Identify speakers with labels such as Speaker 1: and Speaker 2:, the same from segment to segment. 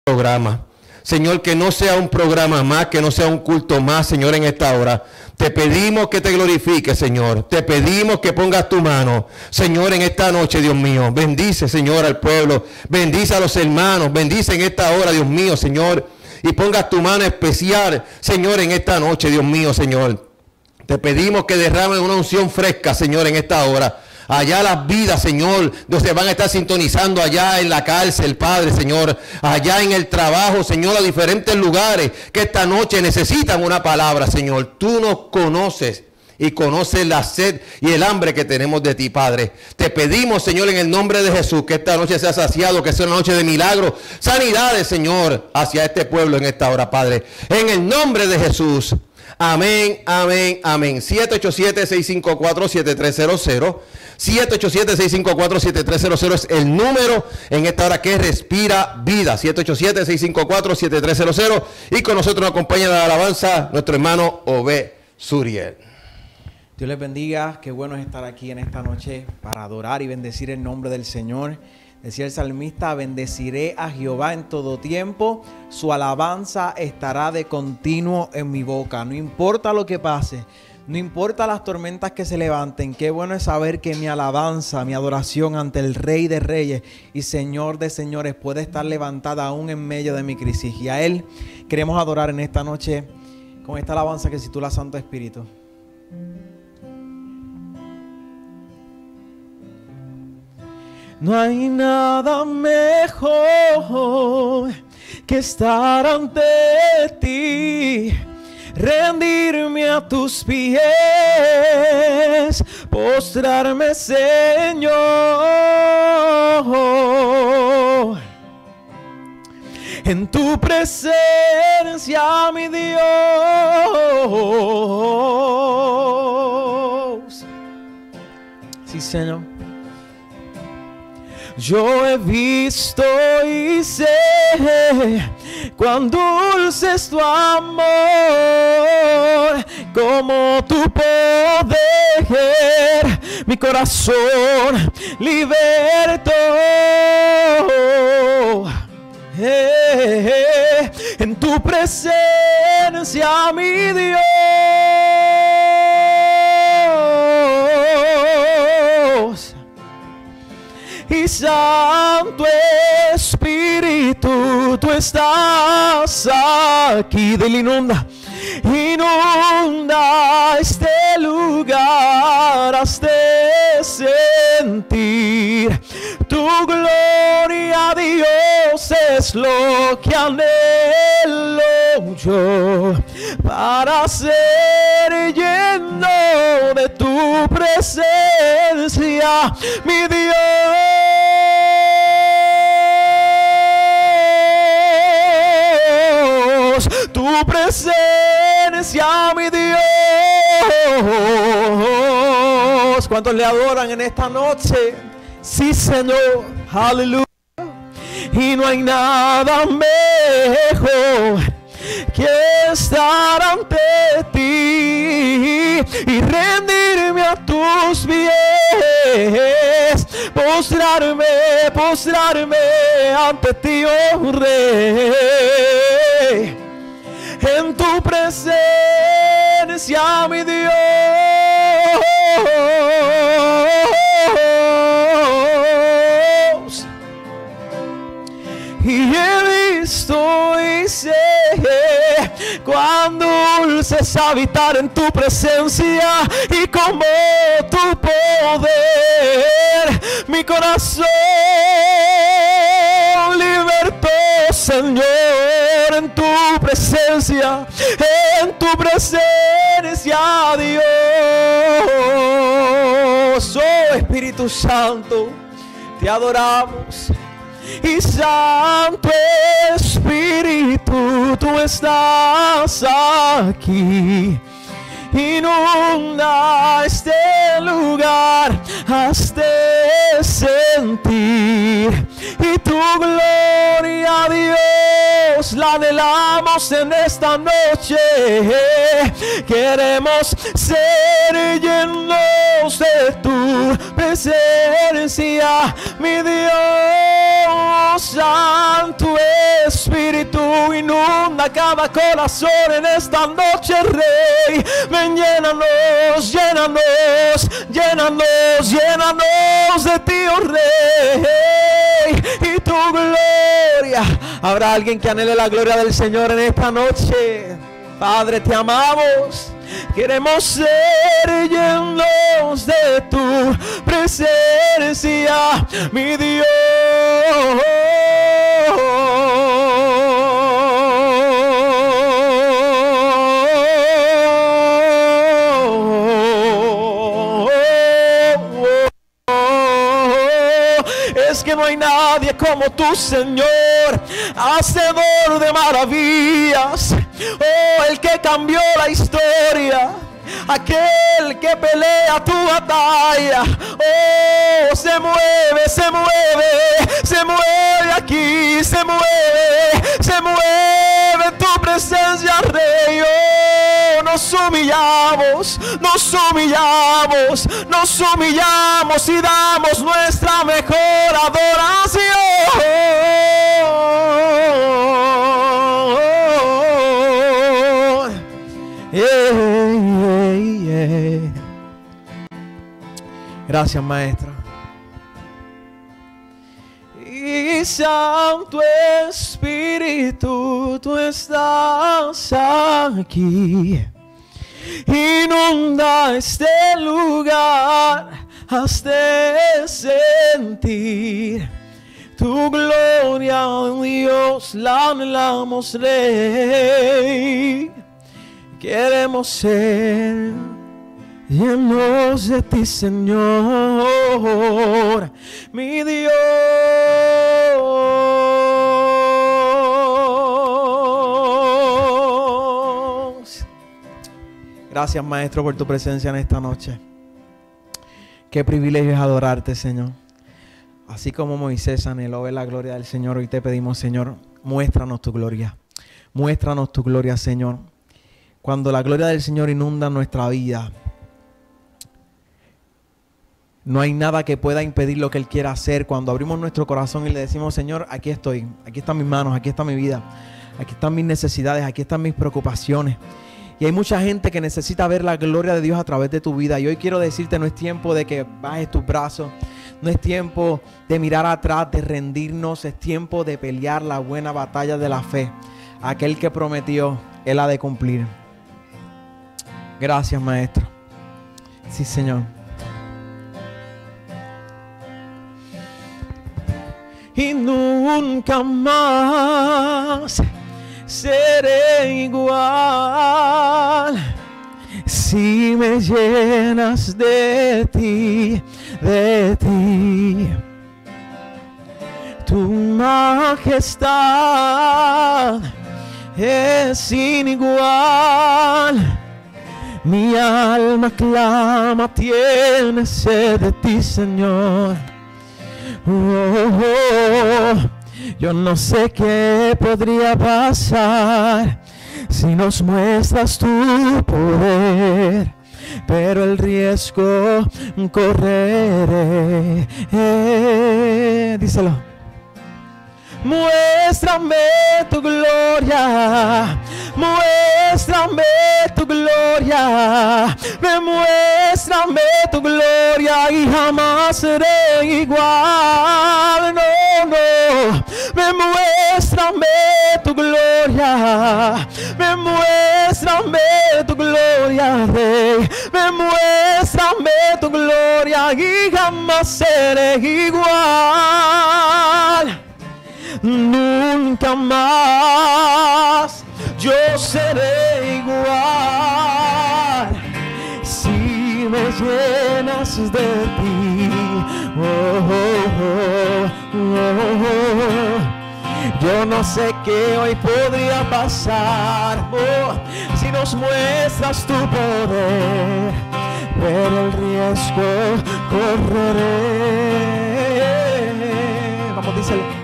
Speaker 1: programa. Señor, que no sea un programa más, que no sea un culto más, Señor, en esta hora. Te pedimos que te glorifiques, Señor. Te pedimos que pongas tu mano, Señor, en esta noche, Dios mío. Bendice, Señor, al pueblo. Bendice a los hermanos. Bendice en esta hora, Dios mío, Señor. Y pongas tu mano especial, Señor, en esta noche, Dios mío, Señor. Te pedimos que derramen una unción fresca, Señor, en esta hora. Allá las vidas, Señor, donde van a estar sintonizando allá en la cárcel, Padre, Señor. Allá en el trabajo, Señor, a diferentes lugares que esta noche necesitan una palabra, Señor. Tú nos conoces y conoces la sed y el hambre que tenemos de ti, Padre. Te pedimos, Señor, en el nombre de Jesús, que esta noche sea saciado, que sea una noche de milagros, sanidades, Señor, hacia este pueblo en esta hora, Padre. En el nombre de Jesús. Amén, amén, amén. 787-654-7300. 787-654-7300 es el número en esta hora que respira vida. 787-654-7300. Y con nosotros nos acompaña en la alabanza nuestro hermano Obed Suriel.
Speaker 2: Dios les bendiga. Qué bueno es estar aquí en esta noche para adorar y bendecir el nombre del Señor. Decía el salmista: bendeciré a Jehová en todo tiempo, su alabanza estará de continuo en mi boca. No importa lo que pase, no importa las tormentas que se levanten, qué bueno es saber que mi alabanza, mi adoración ante el Rey de Reyes y Señor de Señores puede estar levantada aún en medio de mi crisis. Y a Él queremos adorar en esta noche con esta alabanza que se titula Santo Espíritu. No hay nada mejor que estar ante ti, rendirme a tus pies, postrarme, Señor, en tu presencia, mi Dios. Sí, Señor. Yo he visto y sé cuán dulce es tu amor, como tu poder mi corazón libertó. En tu presencia, mi Dios. Y Santo Espíritu, tú estás aquí. Dile: inunda, inunda este lugar, hazte sentir tu gloria, Dios, es lo que anhelo yo, para ser lleno de tu presencia, mi Dios. Tu presencia, mi Dios. ¿Cuántos le adoran en esta noche? Sí, Señor, aleluya. Y no hay nada mejor que estar ante ti y rendirme a tus pies, postrarme ante ti, oh Rey, en tu presencia, mi Dios. Y he visto y sé cuán dulce es habitar en tu presencia, y como tu poder mi corazón libertó, Señor, en tu presencia, Dios. Oh Espíritu Santo, te adoramos. Y Santo Espíritu, tú estás aquí. Inunda este lugar, hazte sentir. Y tu gloria, Dios, la anhelamos en esta noche. Queremos ser llenos de tu presencia, mi Dios. Santo Espíritu, transformando cada corazón en esta noche, Rey. Ven, llénanos, llénanos, llénanos, llénanos de ti, oh Rey, y tu gloria. Habrá alguien que anhele la gloria del Señor en esta noche. Padre, te amamos. Queremos ser llenos de tu presencia, mi Dios. Es que no hay nadie como tú, Señor, hacedor de maravillas. Oh, el que cambió la historia, aquel que pelea tu batalla. Oh, se mueve, se mueve, se mueve aquí, se mueve en tu presencia, Rey. Oh, nos humillamos, nos humillamos, nos humillamos y damos nuestra mejor adoración. Gracias, Maestro. Y Santo Espíritu, tú estás aquí. Inunda este lugar, hazte sentir tu gloria, Dios, la anhelamos, Rey. Queremos ser llenos de ti, Señor, mi Dios. Gracias, Maestro, por tu presencia en esta noche. Qué privilegio es adorarte, Señor. Así como Moisés anheló ver la gloria del Señor, hoy te pedimos, Señor, muéstranos tu gloria. Muéstranos tu gloria, Señor. Cuando la gloria del Señor inunda nuestra vida, no hay nada que pueda impedir lo que Él quiera hacer. Cuando abrimos nuestro corazón y le decimos, Señor, aquí estoy, aquí están mis manos, aquí está mi vida, aquí están mis necesidades, aquí están mis preocupaciones. Y hay mucha gente que necesita ver la gloria de Dios a través de tu vida. Y hoy quiero decirte, no es tiempo de que bajes tus brazos, no es tiempo de mirar atrás, de rendirnos, es tiempo de pelear la buena batalla de la fe. Aquel que prometió, Él ha de cumplir. Gracias, Maestro. Sí, Señor. Y nunca más seré igual si me llenas de ti, de ti. Tu majestad es sin igual. Mi alma clama, tiene sed de ti, Señor. Yo no sé qué podría pasar si nos muestras tu poder, pero el riesgo correré. Díselo. Muéstrame tu gloria, muéstrame tu gloria, muéstrame tu gloria y jamás seré igual. No, no, muéstrame tu gloria, muéstrame tu gloria, Rey, muéstrame tu gloria y jamás seré igual. Nunca más yo seré igual si me llenas de ti. Yo no sé qué hoy podría pasar si nos muestras tu poder, pero el riesgo correré. Vamos, díselo.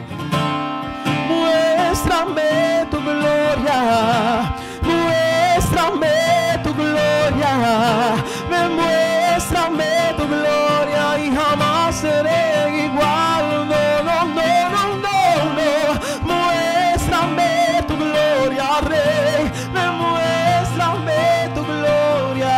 Speaker 2: Muéstrame tu gloria, muéstrame tu gloria, muéstrame tu gloria y jamás seré igual. No, no, no, no, no, no. Muéstrame tu gloria, Rey, demuéstrame tu gloria.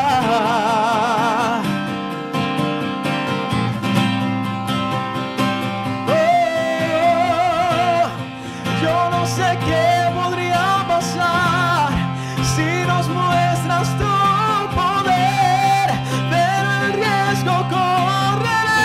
Speaker 2: Yo no sé qué podría pasar si nos muestras tu poder, pero el riesgo correré.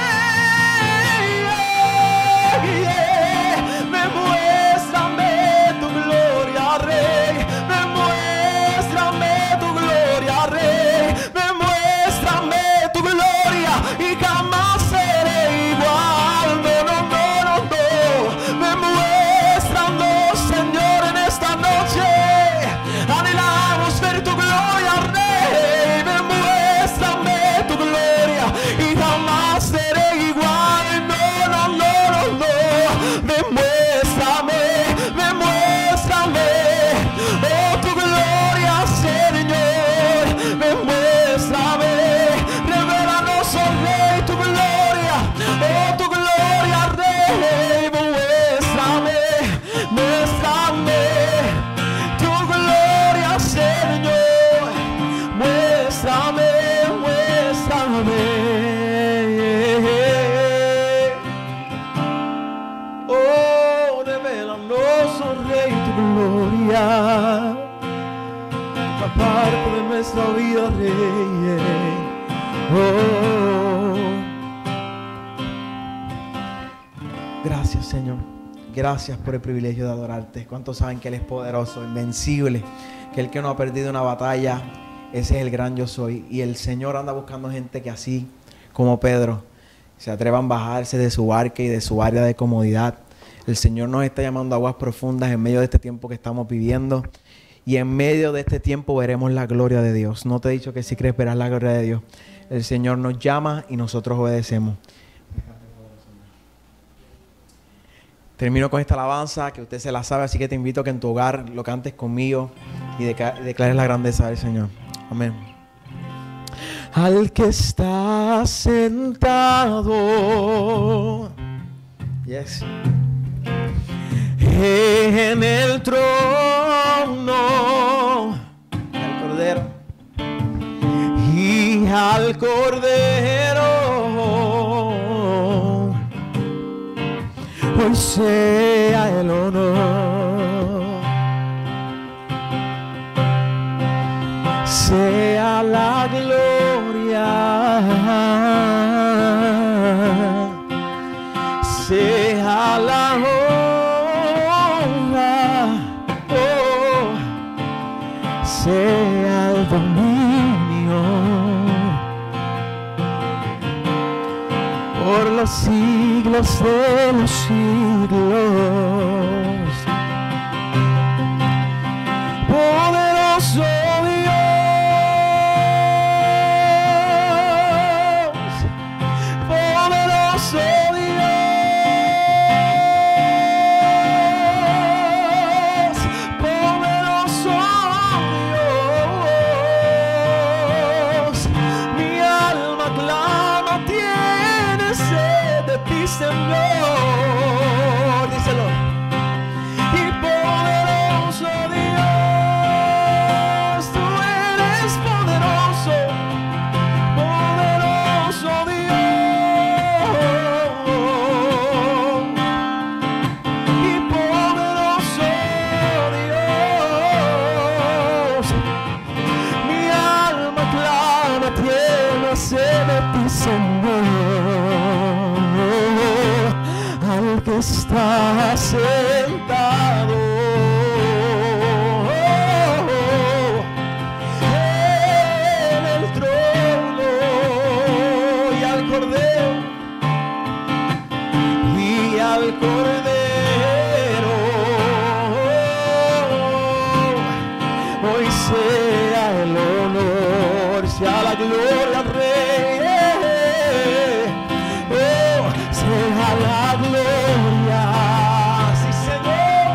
Speaker 2: Demuéstrame tu gloria, Rey. Demuéstrame tu gloria, Rey. Demuéstrame tu gloria y jamás seré igual. No, no, no, no, no. Demuéstranos, Señor, en esta noche. Anhelamos ver tu gloria, Rey. Demuéstrame tu gloria y jamás seré igual. No, no, no, no, no. Demuéstrame, demuéstrame, oh, tu gloria, Señor. Demuéstrame, revélanos, oh Rey, tu gloria, oh, tu gloria, Rey. Muéstrame, muéstrame tu gloria, Señor. Muéstrame, muéstrame. Oh, revélanos, oh Rey, tu gloria, la parte de nuestra vida, Rey. Oh, gracias, Señor. Gracias por el privilegio de adorarte. ¿Cuántos saben que Él es poderoso, invencible? Que el que no ha perdido una batalla, ese es el gran yo soy. Y el Señor anda buscando gente que así como Pedro se atrevan a bajarse de su barca y de su área de comodidad. El Señor nos está llamando a aguas profundas en medio de este tiempo que estamos viviendo. Y en medio de este tiempo veremos la gloria de Dios. No te he dicho que si crees verás la gloria de Dios. El Señor nos llama y nosotros obedecemos. Termino con esta alabanza que usted se la sabe, así que te invito a que en tu hogar lo cantes conmigo y declares la grandeza del Señor. Amén. Al que está sentado, yes, en el trono, al Cordero y al Cordero, hoy sea el honor, sea la gloria, sea la honra, oh, sea el dominio por los siglos de los siglos. Poderoso Dios, poderoso Dios, poderoso Dios. Mi alma clama, tiene sed de ti, Señor. Díselo. Y poderoso Dios, tú eres poderoso, poderoso Dios. Y poderoso Dios, mi alma clama, tiene sed de ti, Señor. Al que está sentado en el trono y al Cordero y al Cordero, hoy sea el honor, sea la gloria al Rey, oh, sea la gloria, sí, Señor,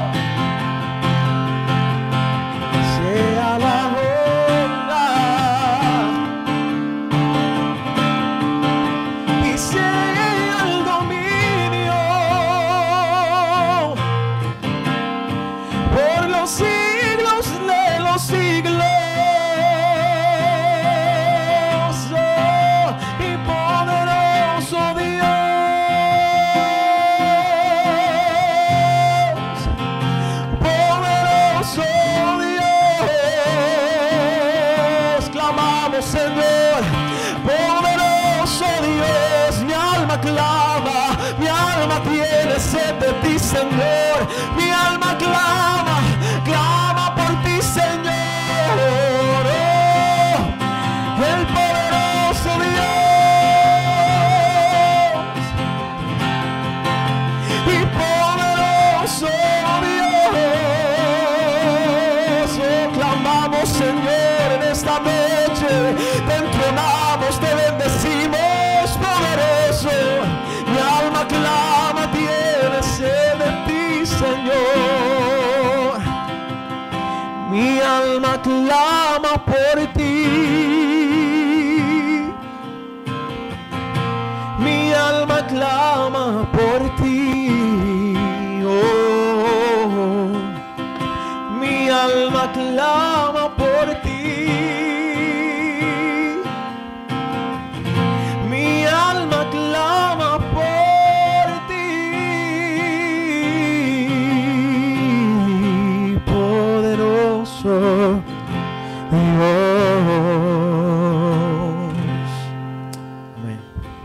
Speaker 2: sea la honra y sea el dominio por los siglos siglos. Señor, poderoso Dios, mi alma clama, mi alma tiene sed de ti, Señor, mi alma clama, clama por ti, Señor, oh, el poderoso Dios, y poderoso Dios, oh, clamamos, Señor, en esta noche. Te entronamos, te bendecimos, poderoso. Mi alma clama, tiene sed de ti, Señor. Mi alma clama por ti. Mi alma clama por ti. Oh, mi alma clama por ti. Amén.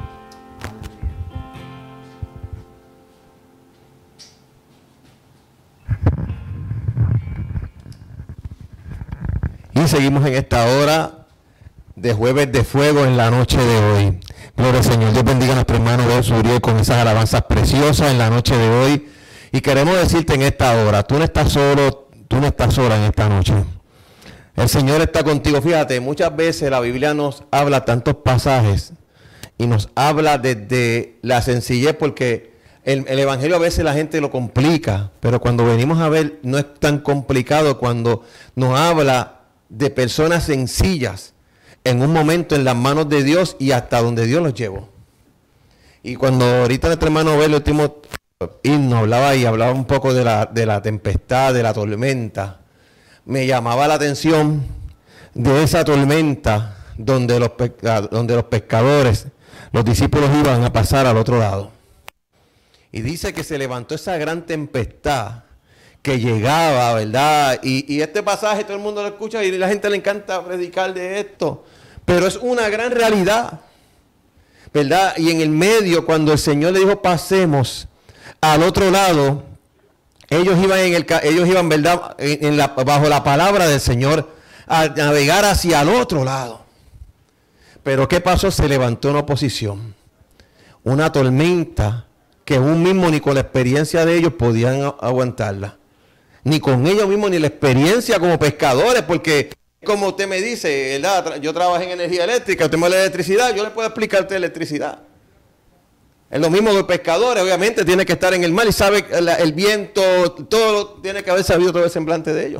Speaker 1: Y seguimos en esta hora de Jueves de Fuego en la noche de hoy. Gloria al Señor. Dios bendiga a nuestro hermano Belso Uriel con esas alabanzas preciosas en la noche de hoy. Y queremos decirte en esta hora, tú no estás solo, tú no estás sola en esta noche. El Señor está contigo. Fíjate, muchas veces la Biblia nos habla tantos pasajes y nos habla desde la sencillez, porque el Evangelio a veces la gente lo complica, pero cuando venimos a ver no es tan complicado cuando nos habla de personas sencillas en un momento en las manos de Dios y hasta donde Dios los llevó. Y cuando ahorita nuestro hermano ve el último himno hablaba un poco de la tempestad, de la tormenta, me llamaba la atención de esa tormenta donde los pescadores, los discípulos iban a pasar al otro lado. Y dice que se levantó esa gran tempestad que llegaba, ¿verdad? Y este pasaje todo el mundo lo escucha y a la gente le encanta predicar de esto. Pero es una gran realidad, ¿verdad? Y en el medio, cuando el Señor le dijo pasemos al otro lado, ellos iban, ¿verdad? Bajo la palabra del Señor a navegar hacia el otro lado. Pero ¿qué pasó? Se levantó una oposición, una tormenta que aún mismo ni con la experiencia de ellos podían aguantarla. Ni con ellos mismos, ni la experiencia como pescadores, porque como usted me dice, ¿verdad? Yo trabajé en energía eléctrica, usted me habla de electricidad, yo le puedo explicar a usted electricidad. Es lo mismo que los pescadores, obviamente, tiene que estar en el mar y sabe el viento, todo tiene que haber sabido todo el semblante de ellos.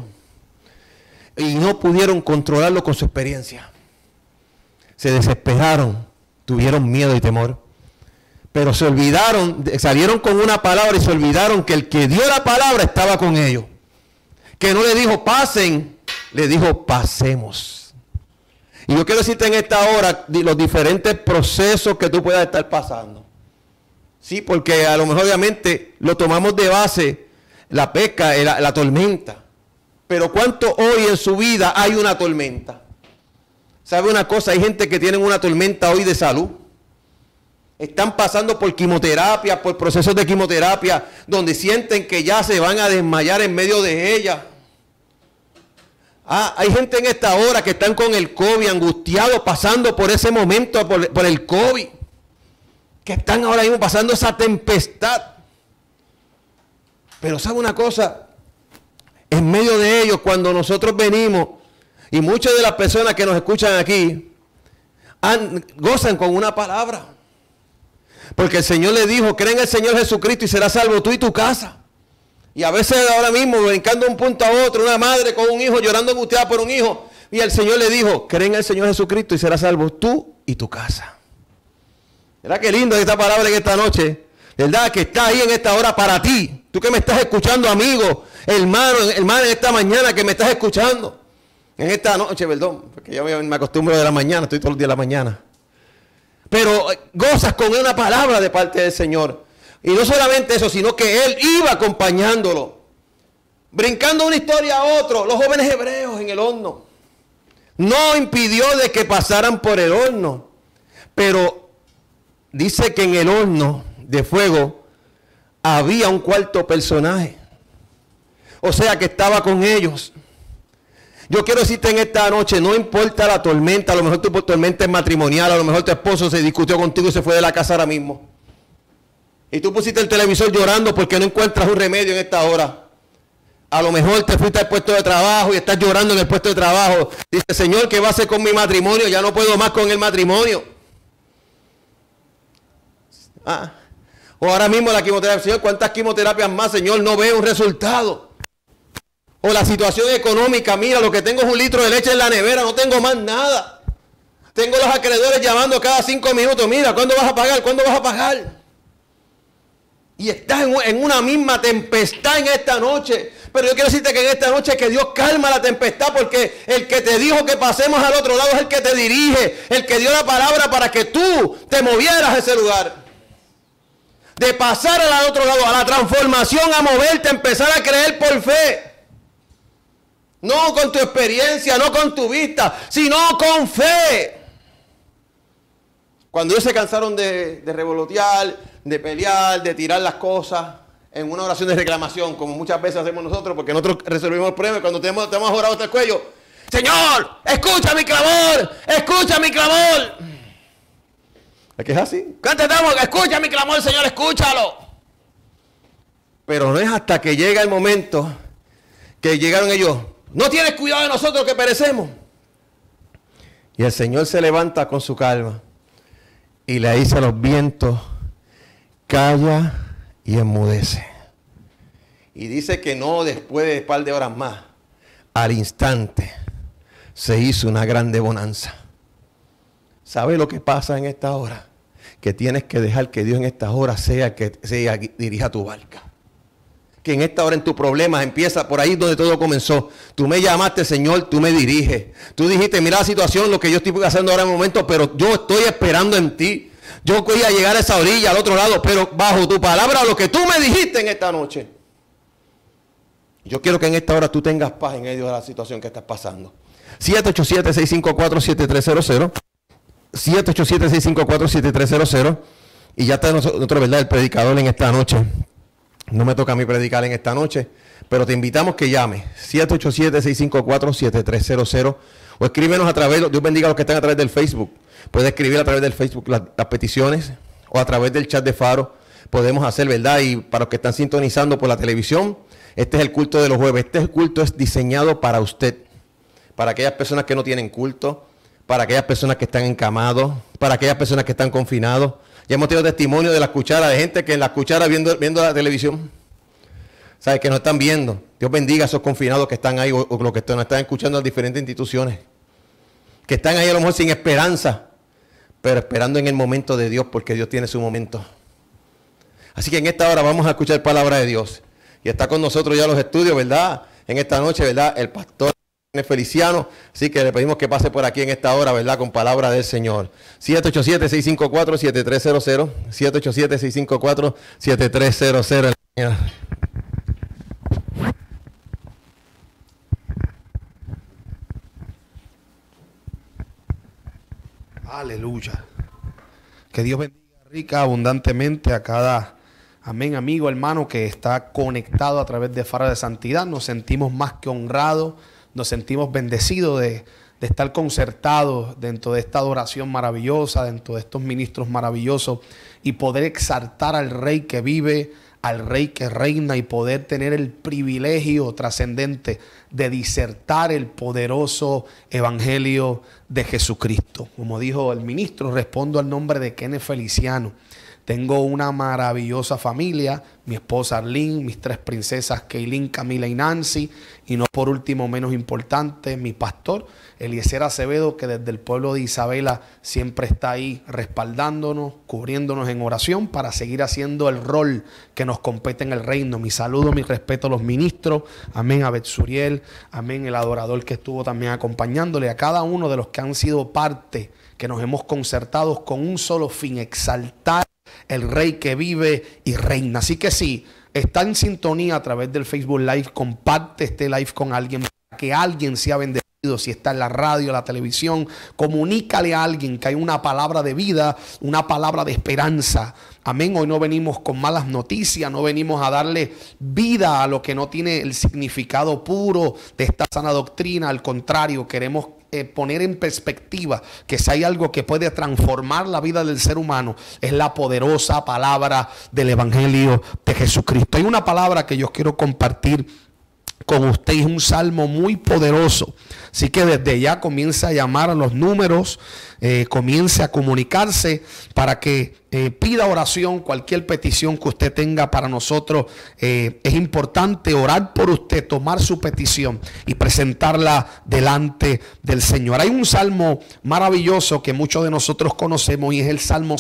Speaker 1: Y no pudieron controlarlo con su experiencia. Se desesperaron, tuvieron miedo y temor. Pero se olvidaron, salieron con una palabra y se olvidaron que el que dio la palabra estaba con ellos. Que no le dijo pasen, le dijo pasemos. Y yo quiero decirte en esta hora los diferentes procesos que tú puedas estar pasando. Sí, porque a lo mejor obviamente lo tomamos de base, la pesca, la tormenta. Pero ¿cuánto hoy en su vida hay una tormenta? ¿Sabe una cosa? Hay gente que tiene una tormenta hoy de salud. Están pasando por quimioterapia, por procesos de quimioterapia, donde sienten que ya se van a desmayar en medio de ella. Hay gente en esta hora que están con el COVID, angustiados, pasando por ese momento, por el COVID. Que están ahora mismo pasando esa tempestad. Pero ¿sabe una cosa? En medio de ellos, cuando nosotros venimos, y muchas de las personas que nos escuchan aquí, gozan con una palabra. Porque el Señor le dijo, cree en el Señor Jesucristo y serás salvo tú y tu casa. Y a veces ahora mismo, brincando de un punto a otro, una madre con un hijo llorando angustiada por un hijo, y el Señor le dijo, cree en el Señor Jesucristo y serás salvo tú y tu casa. ¿Verdad qué lindo esta palabra en esta noche? ¿Verdad? Que está ahí en esta hora para ti. Tú que me estás escuchando, amigo, hermano, hermana, en esta mañana que me estás escuchando. En esta noche, perdón, porque ya me acostumbro de la mañana, estoy todos los días de la mañana. Pero gozas con una palabra de parte del Señor. Y no solamente eso, sino que Él iba acompañándolo. Brincando una historia a otro. Los jóvenes hebreos en el horno. No impidió de que pasaran por el horno. Pero dice que en el horno de fuego había un cuarto personaje. O sea que estaba con ellos. Yo quiero decirte en esta noche, no importa la tormenta, a lo mejor tu tormenta es matrimonial, a lo mejor tu esposo se discutió contigo y se fue de la casa ahora mismo. Y tú pusiste el televisor llorando porque no encuentras un remedio en esta hora. A lo mejor te fuiste al puesto de trabajo y estás llorando en el puesto de trabajo. Dice, Señor, ¿qué va a hacer con mi matrimonio? Ya no puedo más con el matrimonio. O ahora mismo la quimioterapia, Señor, ¿cuántas quimioterapias más, Señor? No veo un resultado. O la situación económica, mira, lo que tengo es un litro de leche en la nevera, no tengo más nada. Tengo los acreedores llamando cada 5 minutos, mira, ¿cuándo vas a pagar? ¿Cuándo vas a pagar? Y estás en una misma tempestad en esta noche. Pero yo quiero decirte que en esta noche que Dios calma la tempestad, porque el que te dijo que pasemos al otro lado es el que te dirige, el que dio la palabra para que tú te movieras a ese lugar. De pasar al otro lado, a la transformación, a moverte, a empezar a creer por fe. No con tu experiencia, no con tu vista, sino con fe. Cuando ellos se cansaron de revolotear, de pelear, de tirar las cosas en una oración de reclamación, como muchas veces hacemos nosotros, porque nosotros resolvimos el problema cuando te hemos orado hasta el cuello. Señor, escucha mi clamor, escucha mi clamor. ¿Es que es así? Cantamos, escucha mi clamor, Señor, escúchalo. Pero no es hasta que llega el momento que llegaron ellos. No tienes cuidado de nosotros que perecemos. Y el Señor se levanta con su calma y le dice a los vientos, calla y enmudece. Y dice que no después de un par de horas más, al instante, se hizo una grande bonanza. ¿Sabe lo que pasa en esta hora? Que tienes que dejar que Dios en esta hora sea que dirija tu barca. Que en esta hora en tu problema empieza por ahí donde todo comenzó. Tú me llamaste, Señor, tú me diriges. Tú dijiste, mira la situación, lo que yo estoy pasando ahora en el momento, pero yo estoy esperando en ti. Yo voy a llegar a esa orilla, al otro lado, pero bajo tu palabra, lo que tú me dijiste en esta noche. Yo quiero que en esta hora tú tengas paz en medio de la situación que estás pasando. 787-654-7300. 787-654-7300. Y ya está nosotros, ¿verdad? El predicador en esta noche. No me toca a mí predicar en esta noche, pero te invitamos que llame 787-654-7300 o escríbenos a través, Dios bendiga a los que están a través del Facebook. Puedes escribir a través del Facebook las peticiones o a través del chat de Faro. Podemos hacer, ¿verdad? Y para los que están sintonizando por la televisión, este es el culto de los jueves. Este culto es diseñado para usted, para aquellas personas que no tienen culto, para aquellas personas que están encamados, para aquellas personas que están confinados. Ya hemos tenido testimonio de las cucharas, de gente que en las cucharas viendo la televisión, ¿sabes? Que no están viendo. Dios bendiga a esos confinados que están ahí o los que están escuchando las diferentes instituciones. Que están ahí a lo mejor sin esperanza, pero esperando en el momento de Dios, porque Dios tiene su momento. Así que en esta hora vamos a escuchar palabra de Dios. Y está con nosotros ya los estudios, ¿verdad? En esta noche, ¿verdad? El pastor Feliciano, así que le pedimos que pase por aquí en esta hora, ¿verdad? Con palabra del Señor. 787-654-7300. 787-654-7300.
Speaker 3: Aleluya. Que Dios bendiga rica, abundantemente a cada, amén, amigo, hermano, que está conectado a través de Faro de Santidad. Nos sentimos más que honrados. Nos sentimos bendecidos de estar concertados dentro de esta adoración maravillosa, dentro de estos ministros maravillosos y poder exaltar al Rey que vive, al Rey que reina y poder tener el privilegio trascendente de disertar el poderoso evangelio de Jesucristo. Como dijo el ministro, respondo al nombre de Kenneth Feliciano, Tengo una maravillosa familia, mi esposa Arlene, mis 3 princesas Kaylin, Camila y Nancy, y no por último menos importante, mi pastor Eliezer Acevedo, que desde el pueblo de Isabela siempre está ahí respaldándonos, cubriéndonos en oración para seguir haciendo el rol que nos compete en el reino. Mi saludo, mi respeto a los ministros, amén, a Betsuriel, amén, el adorador que estuvo también acompañándole, a cada uno de los que han sido parte, que nos hemos concertado con un solo fin: exaltar el Rey que vive y reina. Así que si está en sintonía a través del Facebook Live, comparte este live con alguien, para que alguien sea bendecido. Si está en la radio, la televisión, comunícale a alguien que hay una palabra de vida, una palabra de esperanza. Amén. Hoy no venimos con malas noticias, no venimos a darle vida a lo que no tiene el significado puro de esta sana doctrina. Al contrario, queremos poner en perspectiva que si hay algo que puede transformar la vida del ser humano, es la poderosa palabra del Evangelio de Jesucristo. Hay una palabra que yo quiero compartir con usted, es un salmo muy poderoso. Así que desde ya comience a llamar a los números, comience a comunicarse para que pida oración, cualquier petición que usted tenga para nosotros. Es importante orar por usted, tomar su petición y presentarla delante del Señor. Hay un salmo maravilloso que muchos de nosotros conocemos y es el Salmo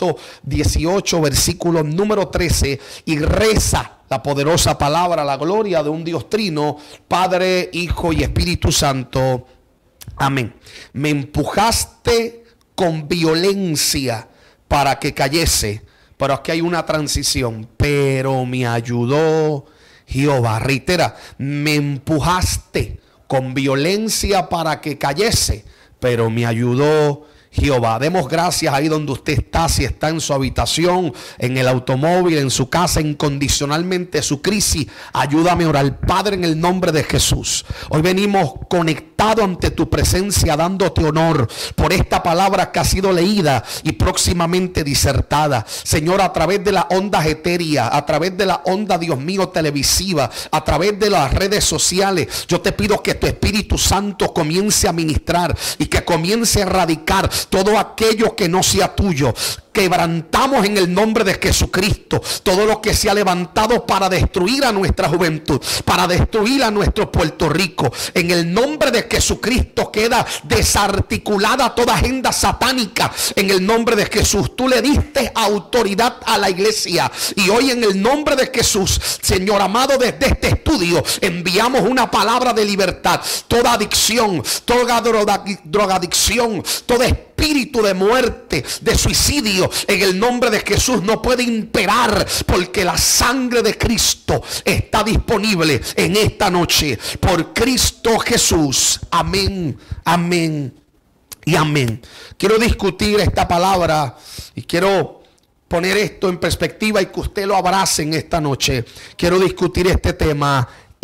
Speaker 3: 118, versículo número 13, y reza la poderosa palabra: la gloria de un Dios trino, Padre, Hijo y Espíritu Santo. Amén. Me empujaste con violencia para que cayese. Pero aquí hay una transición. Pero me ayudó Jehová. Reitera: me empujaste con violencia para que cayese, pero me ayudó Jehová. Demos gracias ahí donde usted está, si está en su habitación, en el automóvil, en su casa, incondicionalmente su crisis. Ayúdame a orar. Padre, en el nombre de Jesús, hoy venimos conectados ante tu presencia, dándote honor por esta palabra que ha sido leída y próximamente disertada. Señor, a través de las ondas etéreas, a través de la onda, Dios mío, televisiva, a través de las redes sociales, yo te pido que tu Espíritu Santo comience a ministrar y que comience a erradicar todo aquello que no sea tuyo. Quebrantamos en el nombre de Jesucristo todo lo que se ha levantado para destruir a nuestra juventud, para destruir a nuestro Puerto Rico. En el nombre de Jesucristo queda desarticulada toda agenda satánica. En el nombre de Jesús, tú le diste autoridad a la iglesia, y hoy en el nombre de Jesús, Señor amado, desde este estudio enviamos una palabra de libertad. Toda adicción, toda drogadicción, todo espíritu de muerte, de suicidio, en el nombre de Jesús no puede imperar, porque la sangre de Cristo está disponible en esta noche por Cristo Jesús. Amén, amén y amén. Quiero discutir esta palabra y quiero poner esto en perspectiva y que usted lo abrace en esta noche. Quiero discutir este tema: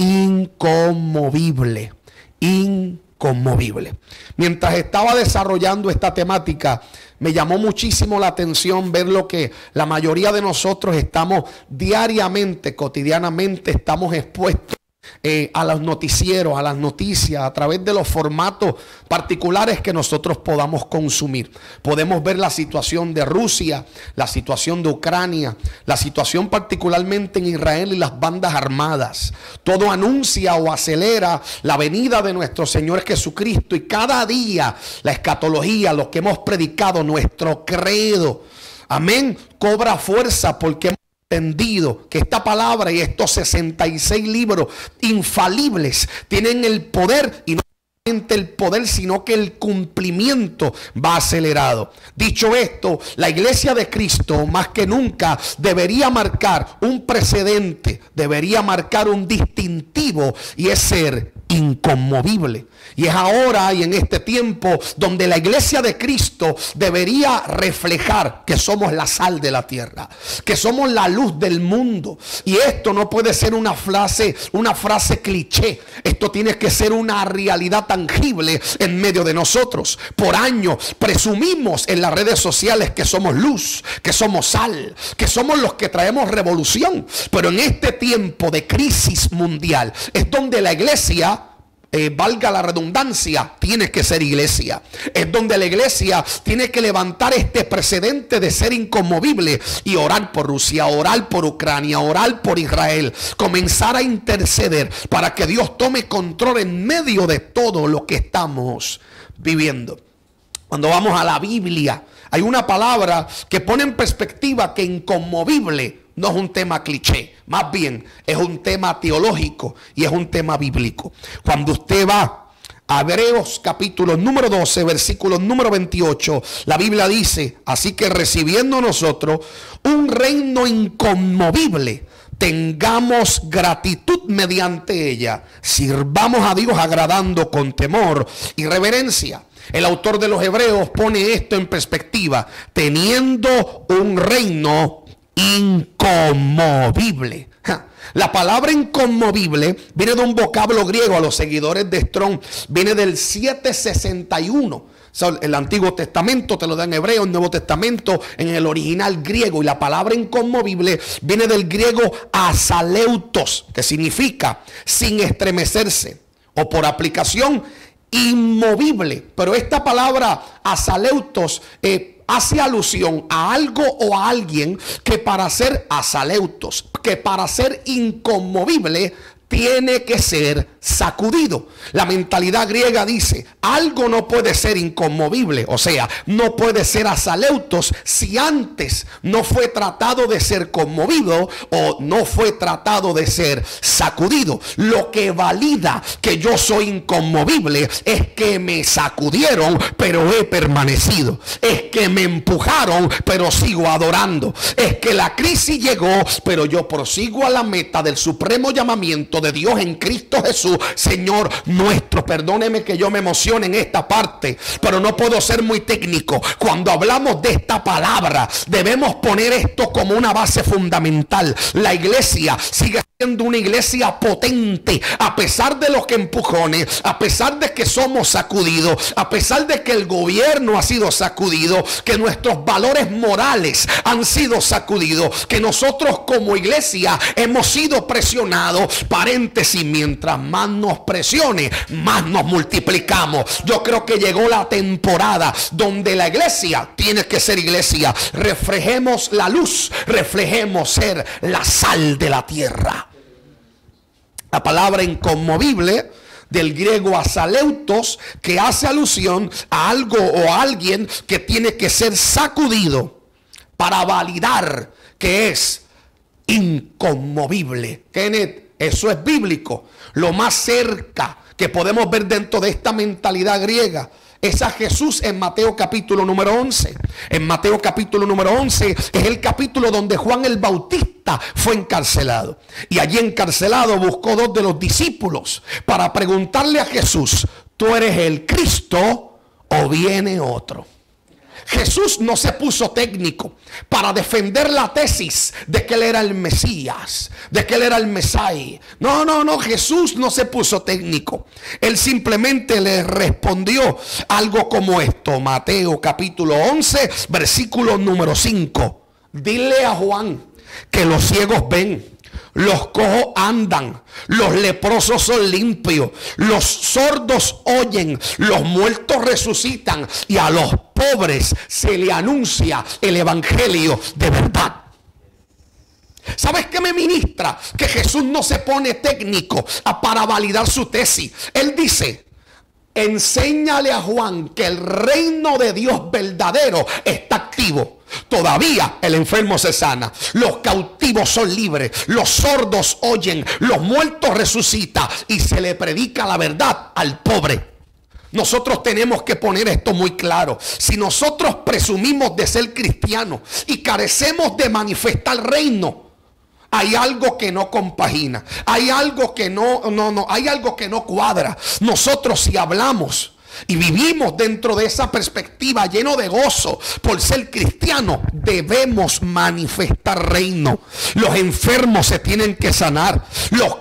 Speaker 3: inconmovible. Inconmovible. Mientras estaba desarrollando esta temática, me llamó muchísimo la atención ver lo que la mayoría de nosotros estamos diariamente, cotidianamente, estamos expuestos a los noticieros, a las noticias, a través de los formatos particulares que nosotros podamos consumir. Podemos ver la situación de Rusia, la situación de Ucrania, la situación particularmente en Israel y las bandas armadas. Todo anuncia o acelera la venida de nuestro Señor Jesucristo, y cada día la escatología, lo que hemos predicado, nuestro credo, amén, cobra fuerza, porque hemos entendido que esta palabra y estos 66 libros infalibles tienen el poder, y no solamente el poder, sino que el cumplimiento va acelerado. Dicho esto, la iglesia de Cristo más que nunca debería marcar un precedente, debería marcar un distintivo, y es ser inconmovible. Y es ahora y en este tiempo donde la iglesia de Cristo debería reflejar que somos la sal de la tierra, que somos la luz del mundo. Y esto no puede ser una frase cliché. Esto tiene que ser una realidad tangible en medio de nosotros. Por años presumimos en las redes sociales que somos luz, que somos sal, que somos los que traemos revolución. Pero en este tiempo de crisis mundial es donde la iglesia valga la redundancia, tiene que ser iglesia. Es donde la iglesia tiene que levantar este precedente de ser inconmovible y orar por Rusia, orar por Ucrania, orar por Israel, comenzar a interceder para que Dios tome control en medio de todo lo que estamos viviendo. Cuando vamos a la Biblia, hay una palabra que pone en perspectiva que inconmovible no es un tema cliché, más bien es un tema teológico y es un tema bíblico. Cuando usted va a Hebreos capítulo número 12, versículo número 28, la Biblia dice: así que recibiendo nosotros un reino inconmovible, tengamos gratitud mediante ella, sirvamos a Dios agradando con temor y reverencia. El autor de los Hebreos pone esto en perspectiva, teniendo un reino inconmovible. La palabra inconmovible viene de un vocablo griego. A los seguidores de Strong viene del 761. O sea, el Antiguo Testamento te lo da en hebreo, el Nuevo Testamento en el original griego. Y la palabra inconmovible viene del griego asaleutos, que significa sin estremecerse, o por aplicación inmovible. Pero esta palabra asaleutos hace alusión a algo o a alguien que para ser asaleutos, que para ser inconmovible, tiene que ser sacudido. La mentalidad griega dice: algo no puede ser inconmovible, o sea, no puede ser asaleutos si antes no fue tratado de ser conmovido o no fue tratado de ser sacudido. Lo que valida que yo soy inconmovible es que me sacudieron, pero he permanecido. Es que me empujaron, pero sigo adorando. Es que la crisis llegó, pero yo prosigo a la meta del supremo llamamiento de Dios en Cristo Jesús, Señor nuestro. Perdóneme que yo me emocione en esta parte, pero no puedo ser muy técnico. Cuando hablamos de esta palabra, debemos poner esto como una base fundamental. La iglesia sigue siendo una iglesia potente, a pesar de los que empujones, a pesar de que somos sacudidos, a pesar de que el gobierno ha sido sacudido, que nuestros valores morales han sido sacudidos, que nosotros como iglesia hemos sido presionados. Paréntesis, mientras más nos presione, más nos multiplicamos. Yo creo que llegó la temporada donde la iglesia tiene que ser iglesia. Reflejemos la luz, reflejemos ser la sal de la tierra. La palabra inconmovible, del griego asaleutos, que hace alusión a algo o a alguien que tiene que ser sacudido para validar que es inconmovible. Kenneth, eso es bíblico. Lo más cerca que podemos ver dentro de esta mentalidad griega es a Jesús en Mateo capítulo número 11. En Mateo capítulo número 11 es el capítulo donde Juan el Bautista fue encarcelado. Y allí encarcelado buscó dos de los discípulos para preguntarle a Jesús: ¿tú eres el Cristo o viene otro? Jesús no se puso técnico para defender la tesis de que él era el Mesías, de que él era el Mesías. No, Jesús no se puso técnico. Él simplemente le respondió algo como esto. Mateo capítulo 11, versículo número 5. Dile a Juan que los ciegos ven, los cojos andan, los leprosos son limpios, los sordos oyen, los muertos resucitan y a los pobres se le anuncia el evangelio de verdad. ¿Sabes qué me ministra? Que Jesús no se pone técnico para validar su tesis. Él dice: enséñale a Juan que el reino de Dios verdadero está activo. Todavía el enfermo se sana, los cautivos son libres, los sordos oyen, los muertos resucitan y se le predica la verdad al pobre. Nosotros tenemos que poner esto muy claro. Si nosotros presumimos de ser cristianos y carecemos de manifestar reino, hay algo que no compagina, hay algo que hay algo que no cuadra. Nosotros, si hablamos y vivimos dentro de esa perspectiva lleno de gozo por ser cristiano, debemos manifestar reino. Los enfermos se tienen que sanar, los cautivos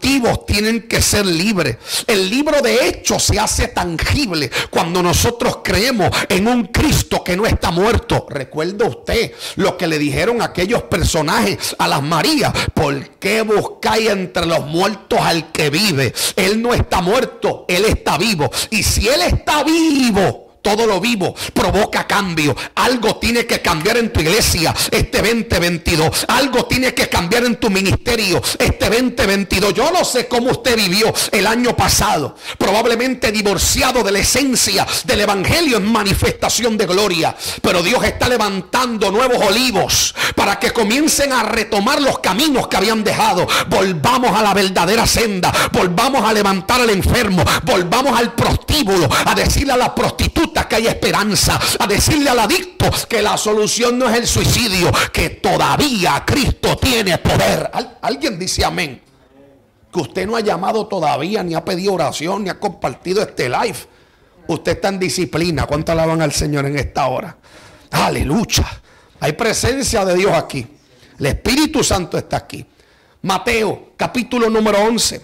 Speaker 3: cautivos tienen que ser libres. El libro de Hechos se hace tangible cuando nosotros creemos en un Cristo que no está muerto. ¿Recuerda usted lo que le dijeron aquellos personajes a las Marías? ¿Por qué buscáis entre los muertos al que vive? Él no está muerto, Él está vivo. Y si Él está vivo, todo lo vivo provoca cambio. Algo tiene que cambiar en tu iglesia este 2022. Algo tiene que cambiar en tu ministerio este 2022. Yo no sé cómo usted vivió el año pasado. Probablemente divorciado de la esencia del evangelio en manifestación de gloria. Pero Dios está levantando nuevos olivos para que comiencen a retomar los caminos que habían dejado. Volvamos a la verdadera senda. Volvamos a levantar al enfermo. Volvamos al prostíbulo, a decirle a la prostituta que hay esperanza, a decirle al adicto que la solución no es el suicidio, que todavía Cristo tiene poder. ¿Alguien dice amén? Que usted no ha llamado todavía, ni ha pedido oración, ni ha compartido este live. Usted está en disciplina. ¿Cuánto alaban al Señor en esta hora? Aleluya. Hay presencia de Dios aquí. El Espíritu Santo está aquí. Mateo, capítulo número 11.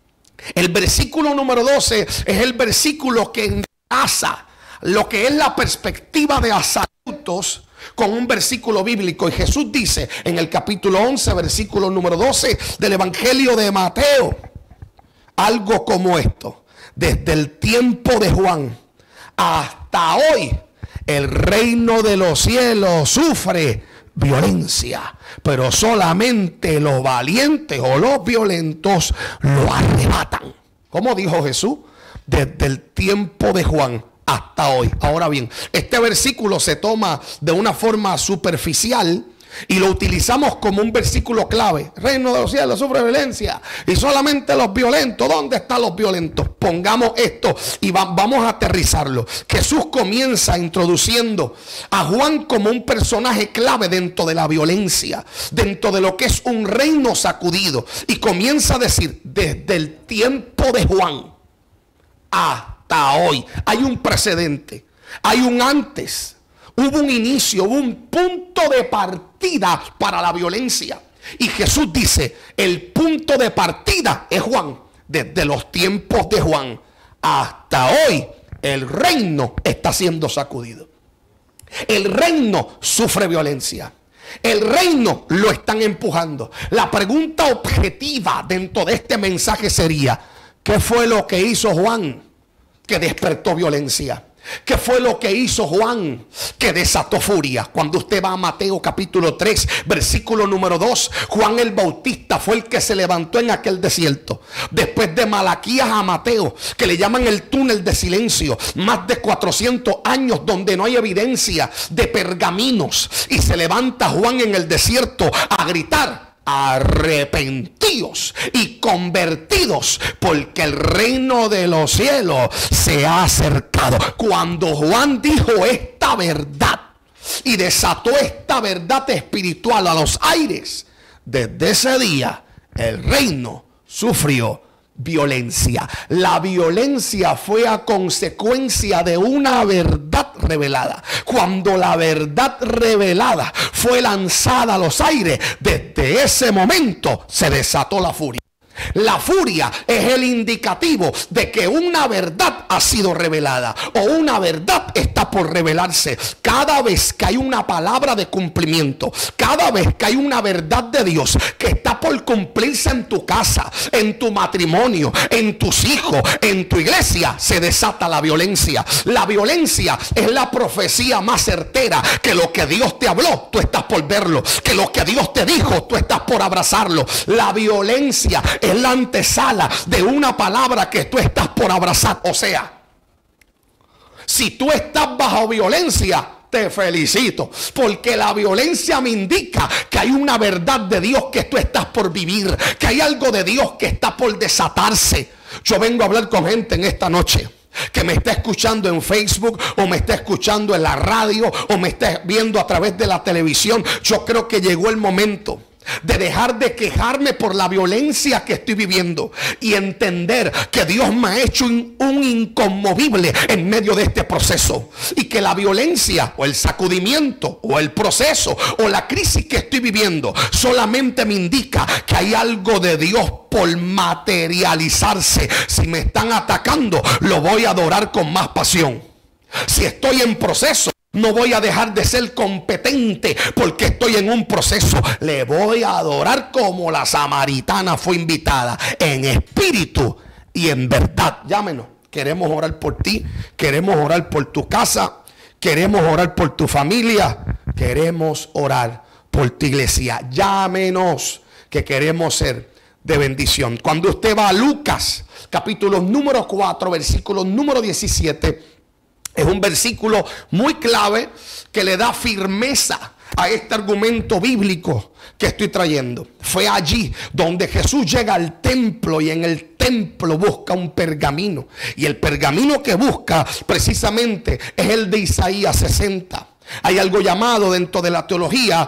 Speaker 3: El versículo número 12 es el versículo que enlaza lo que es la perspectiva de adultos con un versículo bíblico. Y Jesús dice en el capítulo 11, versículo número 12 del Evangelio de Mateo, algo como esto: desde el tiempo de Juan hasta hoy, el reino de los cielos sufre violencia, pero solamente los valientes o los violentos lo arrebatan. ¿Cómo dijo Jesús? Desde el tiempo de Juan hasta hoy. Ahora bien, este versículo se toma de una forma superficial y lo utilizamos como un versículo clave. Reino de los cielos sufre violencia y solamente los violentos. ¿Dónde están los violentos? Pongamos esto y vamos a aterrizarlo. Jesús comienza introduciendo a Juan como un personaje clave dentro de la violencia, dentro de lo que es un reino sacudido, y comienza a decir: desde el tiempo de Juan hasta hoy. Hay un precedente, hay un antes, hubo un inicio, hubo un punto de partida para la violencia. Y Jesús dice: el punto de partida es Juan. Desde los tiempos de Juan hasta hoy, el reino está siendo sacudido. El reino sufre violencia. El reino lo están empujando. La pregunta objetiva dentro de este mensaje sería: ¿qué fue lo que hizo Juan que despertó violencia? ¿Qué fue lo que hizo Juan que desató furia? Cuando usted va a Mateo capítulo 3, versículo número 2, Juan el Bautista fue el que se levantó en aquel desierto. Después de Malaquías a Mateo, que le llaman el túnel de silencio, más de 400 años donde no hay evidencia de pergaminos, y se levanta Juan en el desierto a gritar: arrepentidos y convertidos, porque el reino de los cielos se ha acercado. Cuando Juan dijo esta verdad y desató esta verdad espiritual a los aires, desde ese día el reino sufrió violencia. La violencia fue a consecuencia de una verdad revelada. Cuando la verdad revelada fue lanzada a los aires, desde ese momento se desató la furia. La furia es el indicativo de que una verdad ha sido revelada o una verdad está por revelarse. Cada vez que hay una palabra de cumplimiento, cada vez que hay una verdad de Dios que está por cumplirse en tu casa, en tu matrimonio, en tus hijos, en tu iglesia, se desata la violencia. La violencia es la profecía más certera que lo que Dios te habló, tú estás por verlo, que lo que Dios te dijo, tú estás por abrazarlo. La violencia es la antesala de una palabra que tú estás por abrazar. O sea, si tú estás bajo violencia, te felicito, porque la violencia me indica que hay una verdad de Dios que tú estás por vivir, que hay algo de Dios que está por desatarse. Yo vengo a hablar con gente en esta noche que me está escuchando en Facebook, o me está escuchando en la radio, o me está viendo a través de la televisión. Yo creo que llegó el momento de dejar de quejarme por la violencia que estoy viviendo y entender que Dios me ha hecho un inconmovible en medio de este proceso, y que la violencia o el sacudimiento o el proceso o la crisis que estoy viviendo solamente me indica que hay algo de Dios por materializarse. Si me están atacando, lo voy a adorar con más pasión. Si estoy en proceso, no voy a dejar de ser competente porque estoy en un proceso. Le voy a adorar como la samaritana fue invitada, en espíritu y en verdad. Llámenos. Queremos orar por ti. Queremos orar por tu casa. Queremos orar por tu familia. Queremos orar por tu iglesia. Llámenos, que queremos ser de bendición. Cuando usted va a Lucas, capítulo número 4, versículo número 17, es un versículo muy clave que le da firmeza a este argumento bíblico que estoy trayendo. Fue allí donde Jesús llega al templo, y en el templo busca un pergamino. Y el pergamino que busca precisamente es el de Isaías 60. Hay algo llamado dentro de la teología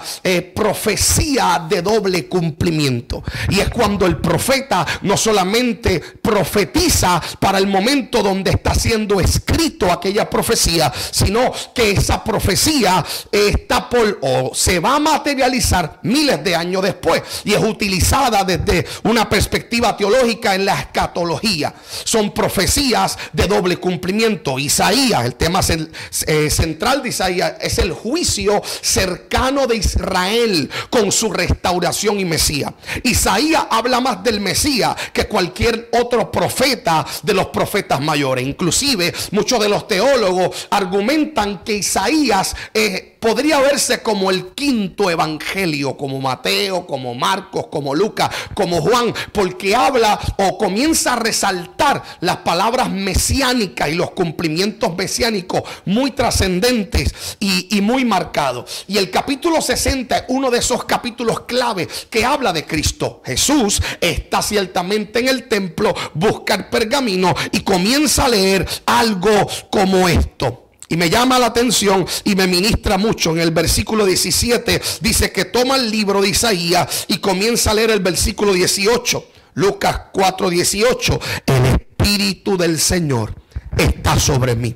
Speaker 3: profecía de doble cumplimiento. Y es cuando el profeta no solamente profetiza para el momento donde está siendo escrito aquella profecía, sino que esa profecía está o se va a materializar miles de años después, y es utilizada desde una perspectiva teológica en la escatología. Son profecías de doble cumplimiento. Isaías, el tema central de Isaías es el juicio cercano de Israel con su restauración y Mesías. Isaías habla más del Mesías que cualquier otro profeta de los profetas mayores. Inclusive muchos de los teólogos argumentan que Isaías podría verse como el quinto evangelio, como Mateo, como Marcos, como Lucas, como Juan, porque habla o comienza a resaltar las palabras mesiánicas y los cumplimientos mesiánicos muy trascendentes y muy marcados. Y el capítulo 60 es uno de esos capítulos clave que habla de Cristo. Jesús está ciertamente en el templo, busca el pergamino y comienza a leer algo como esto. Y me llama la atención y me ministra mucho. En el versículo 17 dice que toma el libro de Isaías y comienza a leer el versículo 18. Lucas 4:18. El Espíritu del Señor está sobre mí,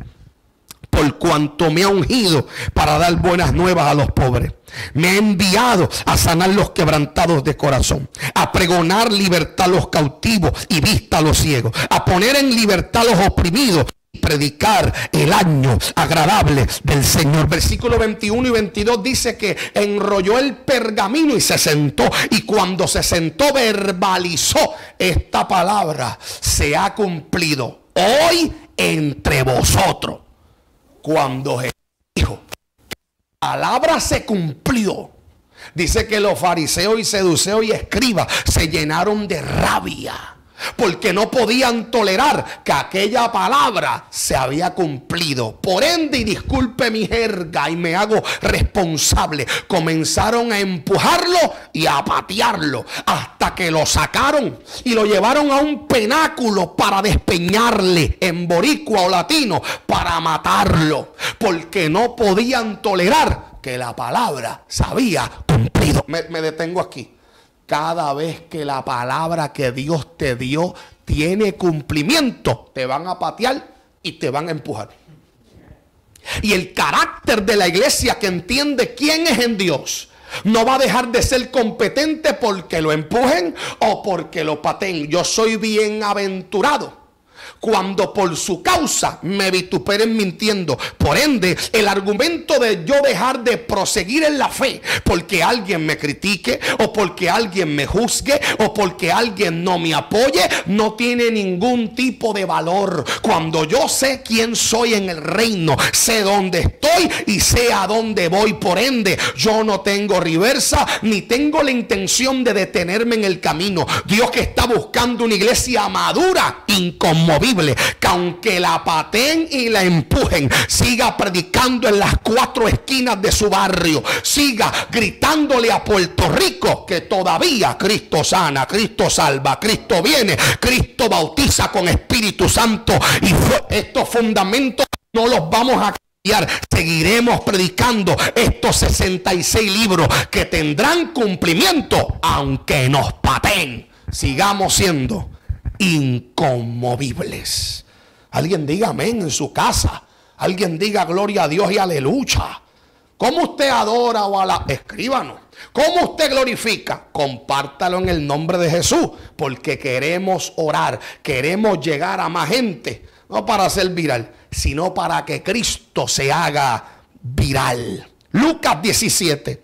Speaker 3: por cuanto me ha ungido para dar buenas nuevas a los pobres. Me ha enviado a sanar los quebrantados de corazón, a pregonar libertad a los cautivos y vista a los ciegos, a poner en libertad a los oprimidos, predicar el año agradable del Señor. Versículo 21 y 22 dice que enrolló el pergamino y se sentó, y cuando se sentó verbalizó: esta palabra se ha cumplido hoy entre vosotros. Cuando Jesús dijo que la palabra se cumplió, dice que los fariseos y seduceos y escribas se llenaron de rabia, porque no podían tolerar que aquella palabra se había cumplido. Por ende, y disculpe mi jerga y me hago responsable, comenzaron a empujarlo y a patearlo hasta que lo sacaron y lo llevaron a un penáculo para despeñarle, en boricua o latino, para matarlo, porque no podían tolerar que la palabra se había cumplido. Me detengo aquí. Cada vez que la palabra que Dios te dio tiene cumplimiento, te van a patear y te van a empujar. Y el carácter de la iglesia que entiende quién es en Dios no va a dejar de ser competente porque lo empujen o porque lo pateen. Yo soy bienaventurado cuando por su causa me vituperen mintiendo. Por ende, el argumento de yo dejar de proseguir en la fe porque alguien me critique, o porque alguien me juzgue, o porque alguien no me apoye, no tiene ningún tipo de valor. Cuando yo sé quién soy en el reino, sé dónde estoy y sé a dónde voy. Por ende, yo no tengo reversa ni tengo la intención de detenerme en el camino. Dios que está buscando una iglesia madura, inconmovible, que aunque la pateen y la empujen, siga predicando en las 4 esquinas de su barrio, siga gritándole a Puerto Rico que todavía Cristo sana, Cristo salva, Cristo viene, Cristo bautiza con Espíritu Santo. Y estos fundamentos no los vamos a seguiremos predicando estos 66 libros que tendrán cumplimiento aunque nos pateen. Sigamos siendo inconmovibles. Alguien diga amén en su casa. Alguien diga gloria a Dios y aleluya. ¿Cómo usted adora o escríbanos? ¿Cómo usted glorifica? Compártalo en el nombre de Jesús, porque queremos orar, queremos llegar a más gente, no para ser viral, sino para que Cristo se haga viral. Lucas 17.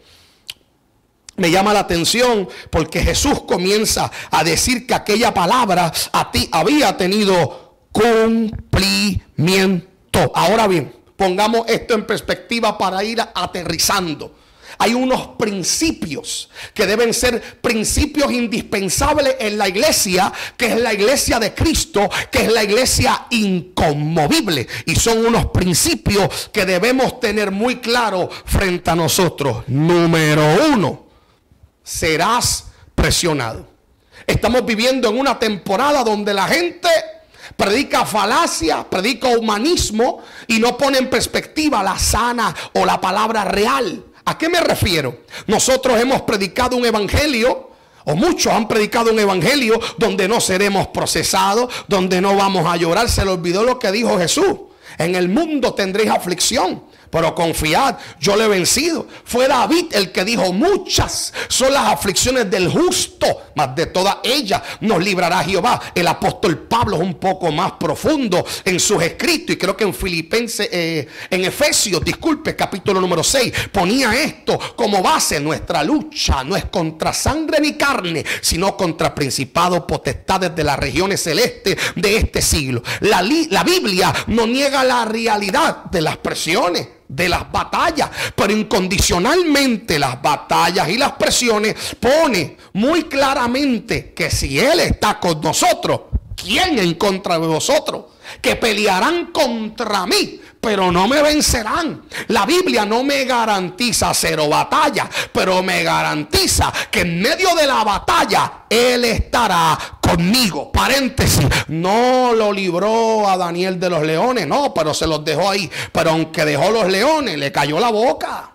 Speaker 3: Me llama la atención porque Jesús comienza a decir que aquella palabra a ti había tenido cumplimiento. Ahora bien, pongamos esto en perspectiva para ir aterrizando. Hay unos principios que deben ser principios indispensables en la iglesia, que es la iglesia de Cristo, que es la iglesia inconmovible. Y son unos principios que debemos tener muy claros frente a nosotros. Número 1, serás presionado. Estamos viviendo en una temporada donde la gente predica falacia, predica humanismo y no pone en perspectiva la sana o la palabra real. ¿A qué me refiero? Nosotros hemos predicado un evangelio, o muchos han predicado un evangelio donde no seremos procesados, donde no vamos a llorar. Se le olvidó lo que dijo Jesús: en el mundo tendréis aflicción, pero confiad, yo le he vencido. Fue David el que dijo: muchas son las aflicciones del justo, mas de todas ellas nos librará Jehová. El apóstol Pablo es un poco más profundo en sus escritos, y creo que en en Efesios, capítulo número 6, ponía esto como base: nuestra lucha no es contra sangre ni carne, sino contra principados, potestades de las regiones celestes de este siglo. La Biblia no niega la realidad de las presiones, de las batallas, pero incondicionalmente las batallas y las presiones pone muy claramente que si Él está con nosotros, ¿quién en contra de vosotros? Que pelearán contra mí, pero no me vencerán. La Biblia no me garantiza 0 batallas, pero me garantiza que en medio de la batalla Él estará conmigo. Paréntesis: no lo libró a Daniel de los leones, no, pero se los dejó ahí. Pero aunque dejó los leones, le cayó la boca.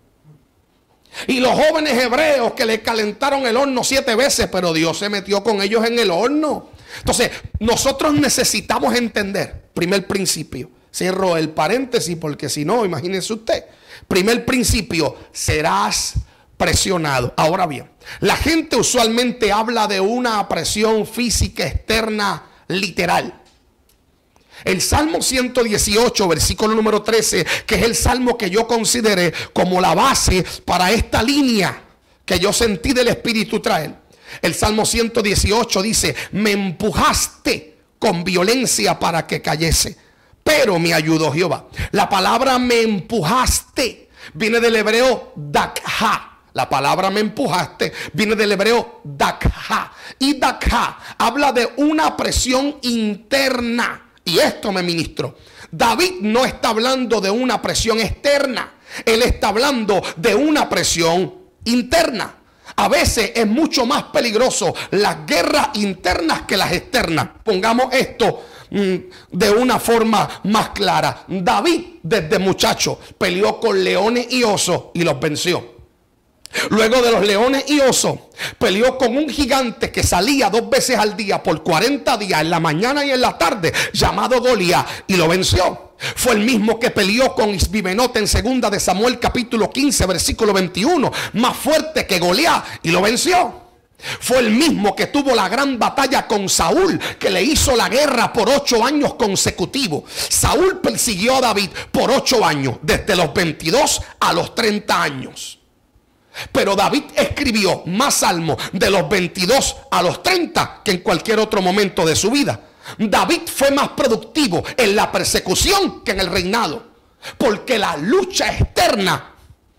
Speaker 3: Y los jóvenes hebreos que le calentaron el horno 7 veces, pero Dios se metió con ellos en el horno. Entonces, nosotros necesitamos entender, primer principio, cierro el paréntesis porque si no, imagínense usted. Primer principio: serás presionado. Ahora bien, la gente usualmente habla de una presión física externa literal. El Salmo 118, versículo número 13, que es el salmo que yo consideré como la base para esta línea que yo sentí del Espíritu traer. El Salmo 118 dice: me empujaste con violencia para que cayese, pero me ayudó Jehová. La palabra me empujaste viene del hebreo dakha. La palabra me empujaste viene del hebreo dakha. Y dakha habla de una presión interna. Y esto me ministró. David no está hablando de una presión externa. Él está hablando de una presión interna. A veces es mucho más peligroso las guerras internas que las externas. Pongamos esto de una forma más clara. David, desde muchacho, peleó con leones y osos y los venció. Luego de los leones y osos, peleó con un gigante que salía 2 veces al día por 40 días, en la mañana y en la tarde, llamado Goliat, y lo venció. Fue el mismo que peleó con Isbibenote en 2 de Samuel capítulo 15 versículo 21, más fuerte que Goliat, y lo venció. Fue el mismo que tuvo la gran batalla con Saúl, que le hizo la guerra por 8 años consecutivos. Saúl persiguió a David por 8 años, desde los 22 a los 30 años. Pero David escribió más salmos de los 22 a los 30 que en cualquier otro momento de su vida. David fue más productivo en la persecución que en el reinado, porque la lucha externa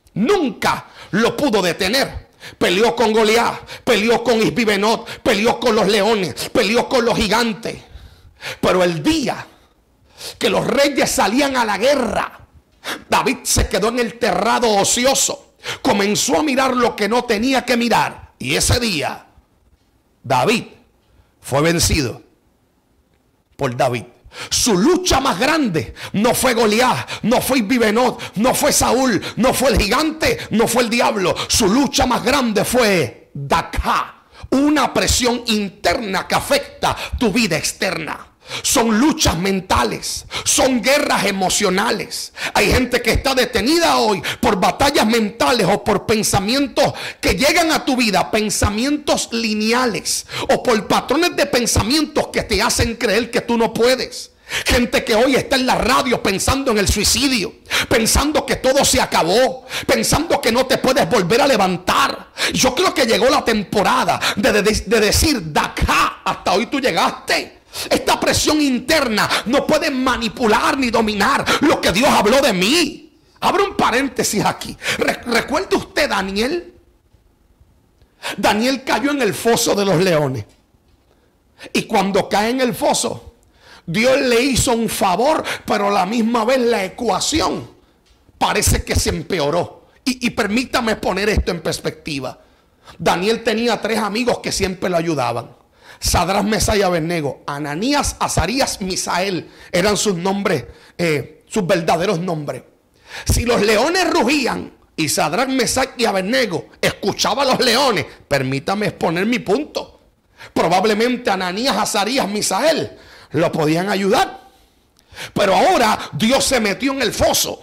Speaker 3: nunca lo pudo detener. Peleó con Goliat, peleó con Isbibenote, peleó con los leones, peleó con los gigantes. Pero el día que los reyes salían a la guerra, David se quedó en el terrado ocioso. Comenzó a mirar lo que no tenía que mirar. Y ese día David fue vencido por David. Su lucha más grande no fue Goliat, no fue Ibibenot, no fue Saúl, no fue el gigante, no fue el diablo. Su lucha más grande fue Daká, una presión interna que afecta tu vida externa. Son luchas mentales, son guerras emocionales. Hay gente que está detenida hoy por batallas mentales o por pensamientos que llegan a tu vida, pensamientos lineales o por patrones de pensamientos que te hacen creer que tú no puedes. Gente que hoy está en la radio pensando en el suicidio, pensando que todo se acabó, pensando que no te puedes volver a levantar. Yo creo que llegó la temporada de decir, de acá hasta hoy tú llegaste. Esta presión interna no puede manipular ni dominar lo que Dios habló de mí. Abro un paréntesis aquí. ¿Recuerda usted Daniel? Daniel cayó en el foso de los leones. Y cuando cae en el foso, Dios le hizo un favor, pero a la misma vez la ecuación parece que se empeoró. Y permítame poner esto en perspectiva. Daniel tenía 3 amigos que siempre lo ayudaban. Sadrach, Mesach y Abednego. Ananías, Azarías, Misael eran sus nombres, sus verdaderos nombres. Si los leones rugían y Sadrach, Mesach y Abednego escuchaban a los leones, permítame exponer mi punto. Probablemente Ananías, Azarías, Misael lo podían ayudar. Pero ahora Dios se metió en el foso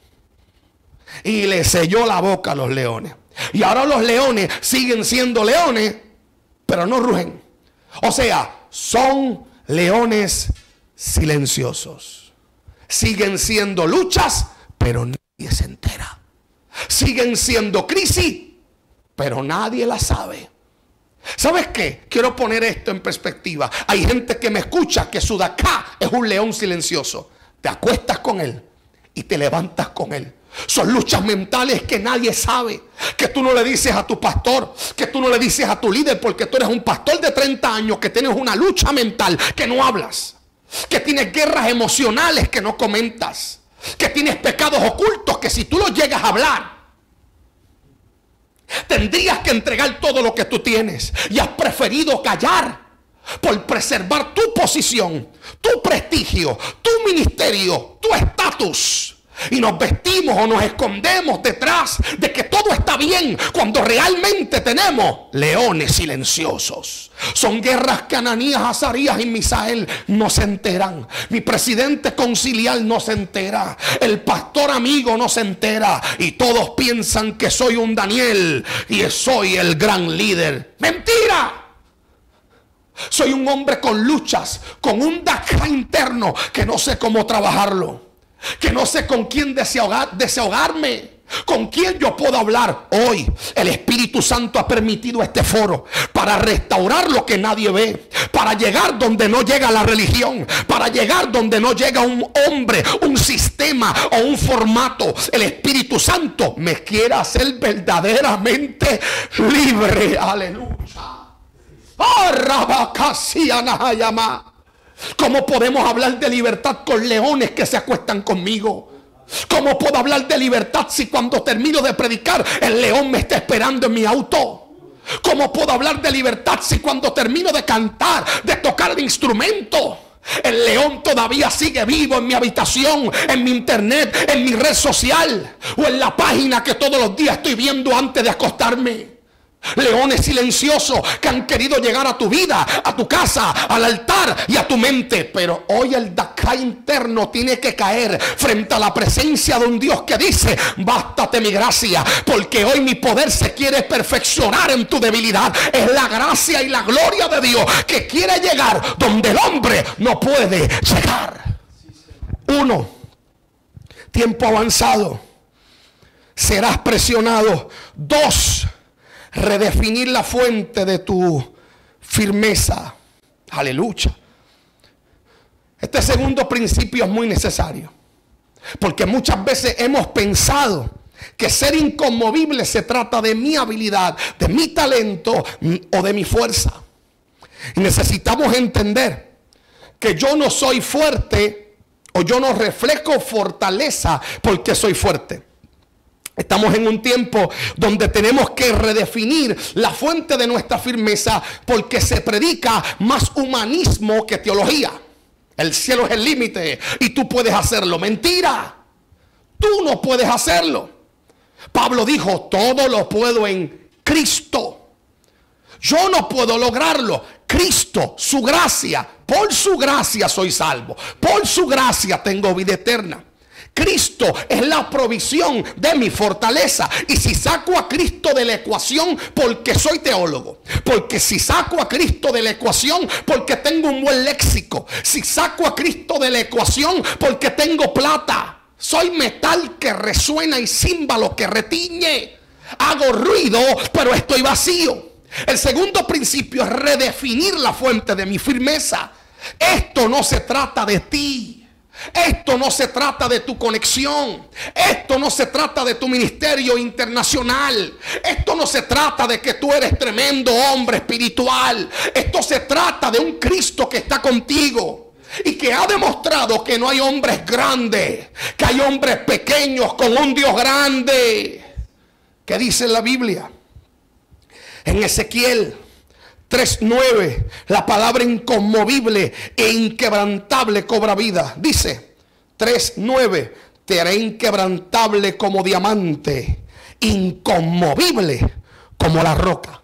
Speaker 3: y le selló la boca a los leones. Y ahora los leones siguen siendo leones, pero no rugen. O sea, son leones silenciosos. Siguen siendo luchas, pero nadie se entera. Siguen siendo crisis, pero nadie la sabe. ¿Sabes qué? Quiero poner esto en perspectiva. Hay gente que me escucha que su Daká es un león silencioso. Te acuestas con él y te levantas con él. Son luchas mentales que nadie sabe, que tú no le dices a tu pastor, que tú no le dices a tu líder, porque tú eres un pastor de 30 años que tienes una lucha mental que no hablas, que tienes guerras emocionales que no comentas, que tienes pecados ocultos que si tú los llegas a hablar, tendrías que entregar todo lo que tú tienes y has preferido callar por preservar tu posición, tu prestigio, tu ministerio, tu estatus. Y nos vestimos o nos escondemos detrás de que todo está bien, cuando realmente tenemos leones silenciosos. Son guerras que Ananías, Azarías y Misael no se enteran. Mi presidente conciliar no se entera. El pastor amigo no se entera. Y todos piensan que soy un Daniel y soy el gran líder. ¡Mentira! Soy un hombre con luchas, con un Daká interno que no sé cómo trabajarlo, que no sé con quién desahogarme, con quién yo puedo hablar. Hoy el Espíritu Santo ha permitido este foro para restaurar lo que nadie ve, para llegar donde no llega la religión, para llegar donde no llega un hombre, un sistema o un formato. El Espíritu Santo me quiere hacer verdaderamente libre. Aleluya. ¿Cómo podemos hablar de libertad con leones que se acuestan conmigo? ¿Cómo puedo hablar de libertad si cuando termino de predicar el león me está esperando en mi auto? ¿Cómo puedo hablar de libertad si cuando termino de cantar, de tocar el instrumento, el león todavía sigue vivo en mi habitación, en mi internet, en mi red social o en la página que todos los días estoy viendo antes de acostarme? Leones silenciosos que han querido llegar a tu vida, a tu casa, al altar y a tu mente. Pero hoy el Daká interno tiene que caer frente a la presencia de un Dios que dice: bástate mi gracia, porque hoy mi poder se quiere perfeccionar en tu debilidad. Es la gracia y la gloria de Dios que quiere llegar donde el hombre no puede llegar. 1. Tiempo avanzado. Serás presionado. 2. Redefinir la fuente de tu firmeza. Aleluya. Este segundo principio es muy necesario, porque muchas veces hemos pensado que ser inconmovible se trata de mi habilidad, de mi talento o de mi fuerza. Y necesitamos entender que yo no soy fuerte o yo no reflejo fortaleza porque soy fuerte. Estamos en un tiempo donde tenemos que redefinir la fuente de nuestra firmeza, porque se predica más humanismo que teología. El cielo es el límite y tú puedes hacerlo. Mentira. Tú no puedes hacerlo. Pablo dijo, todo lo puedo en Cristo. Yo no puedo lograrlo. Cristo, su gracia, por su gracia soy salvo. Por su gracia tengo vida eterna. Cristo es la provisión de mi fortaleza. Y si saco a Cristo de la ecuación, porque soy teólogo, porque si saco a Cristo de la ecuación, porque tengo un buen léxico, si saco a Cristo de la ecuación, porque tengo plata, soy metal que resuena y címbalo que retiñe, hago ruido pero estoy vacío. El segundo principio es redefinir la fuente de mi firmeza. Esto no se trata de ti. Esto no se trata de tu conexión. Esto no se trata de tu ministerio internacional. Esto no se trata de que tú eres tremendo hombre espiritual. Esto se trata de un Cristo que está contigo y que ha demostrado que no hay hombres grandes, que hay hombres pequeños con un Dios grande. ¿Qué dice la Biblia? En Ezequiel 3:9, la palabra inconmovible e inquebrantable cobra vida. Dice 3:9, te haré inquebrantable como diamante, inconmovible como la roca.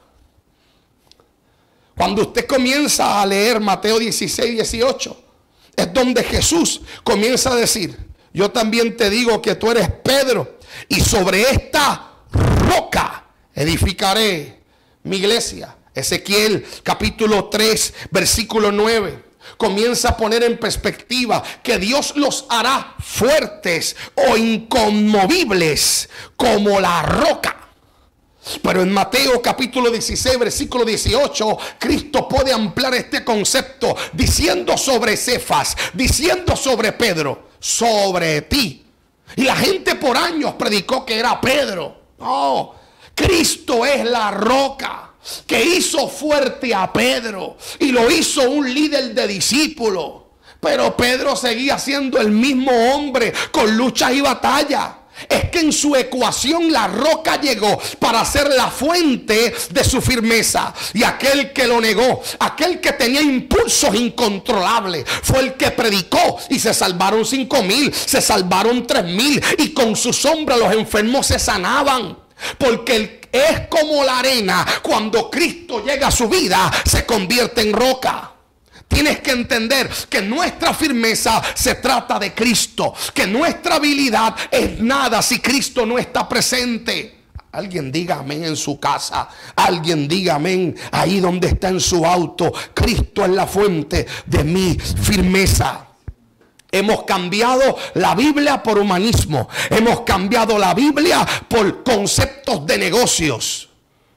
Speaker 3: Cuando usted comienza a leer Mateo 16:18, es donde Jesús comienza a decir, yo también te digo que tú eres Pedro, y sobre esta roca edificaré mi iglesia. Ezequiel capítulo 3 versículo 9 comienza a poner en perspectiva que Dios los hará fuertes o inconmovibles como la roca. Pero en Mateo capítulo 16 versículo 18 Cristo puede ampliar este concepto diciendo sobre Cefas, diciendo sobre Pedro, sobre ti. Y la gente por años predicó que era Pedro. No, Cristo es la roca que hizo fuerte a Pedro y lo hizo un líder de discípulos. Pero Pedro seguía siendo el mismo hombre con luchas y batallas. Es que en su ecuación la roca llegó para ser la fuente de su firmeza. Y aquel que lo negó, aquel que tenía impulsos incontrolables, fue el que predicó y se salvaron 5,000, se salvaron 3,000 y con su sombra los enfermos se sanaban. Porque es como la arena, cuando Cristo llega a su vida se convierte en roca. Tienes que entender que nuestra firmeza se trata de Cristo, que nuestra habilidad es nada si Cristo no está presente. Alguien diga amén en su casa, alguien diga amén ahí donde está en su auto. Cristo es la fuente de mi firmeza. Hemos cambiado la Biblia por humanismo. Hemos cambiado la Biblia por conceptos de negocios.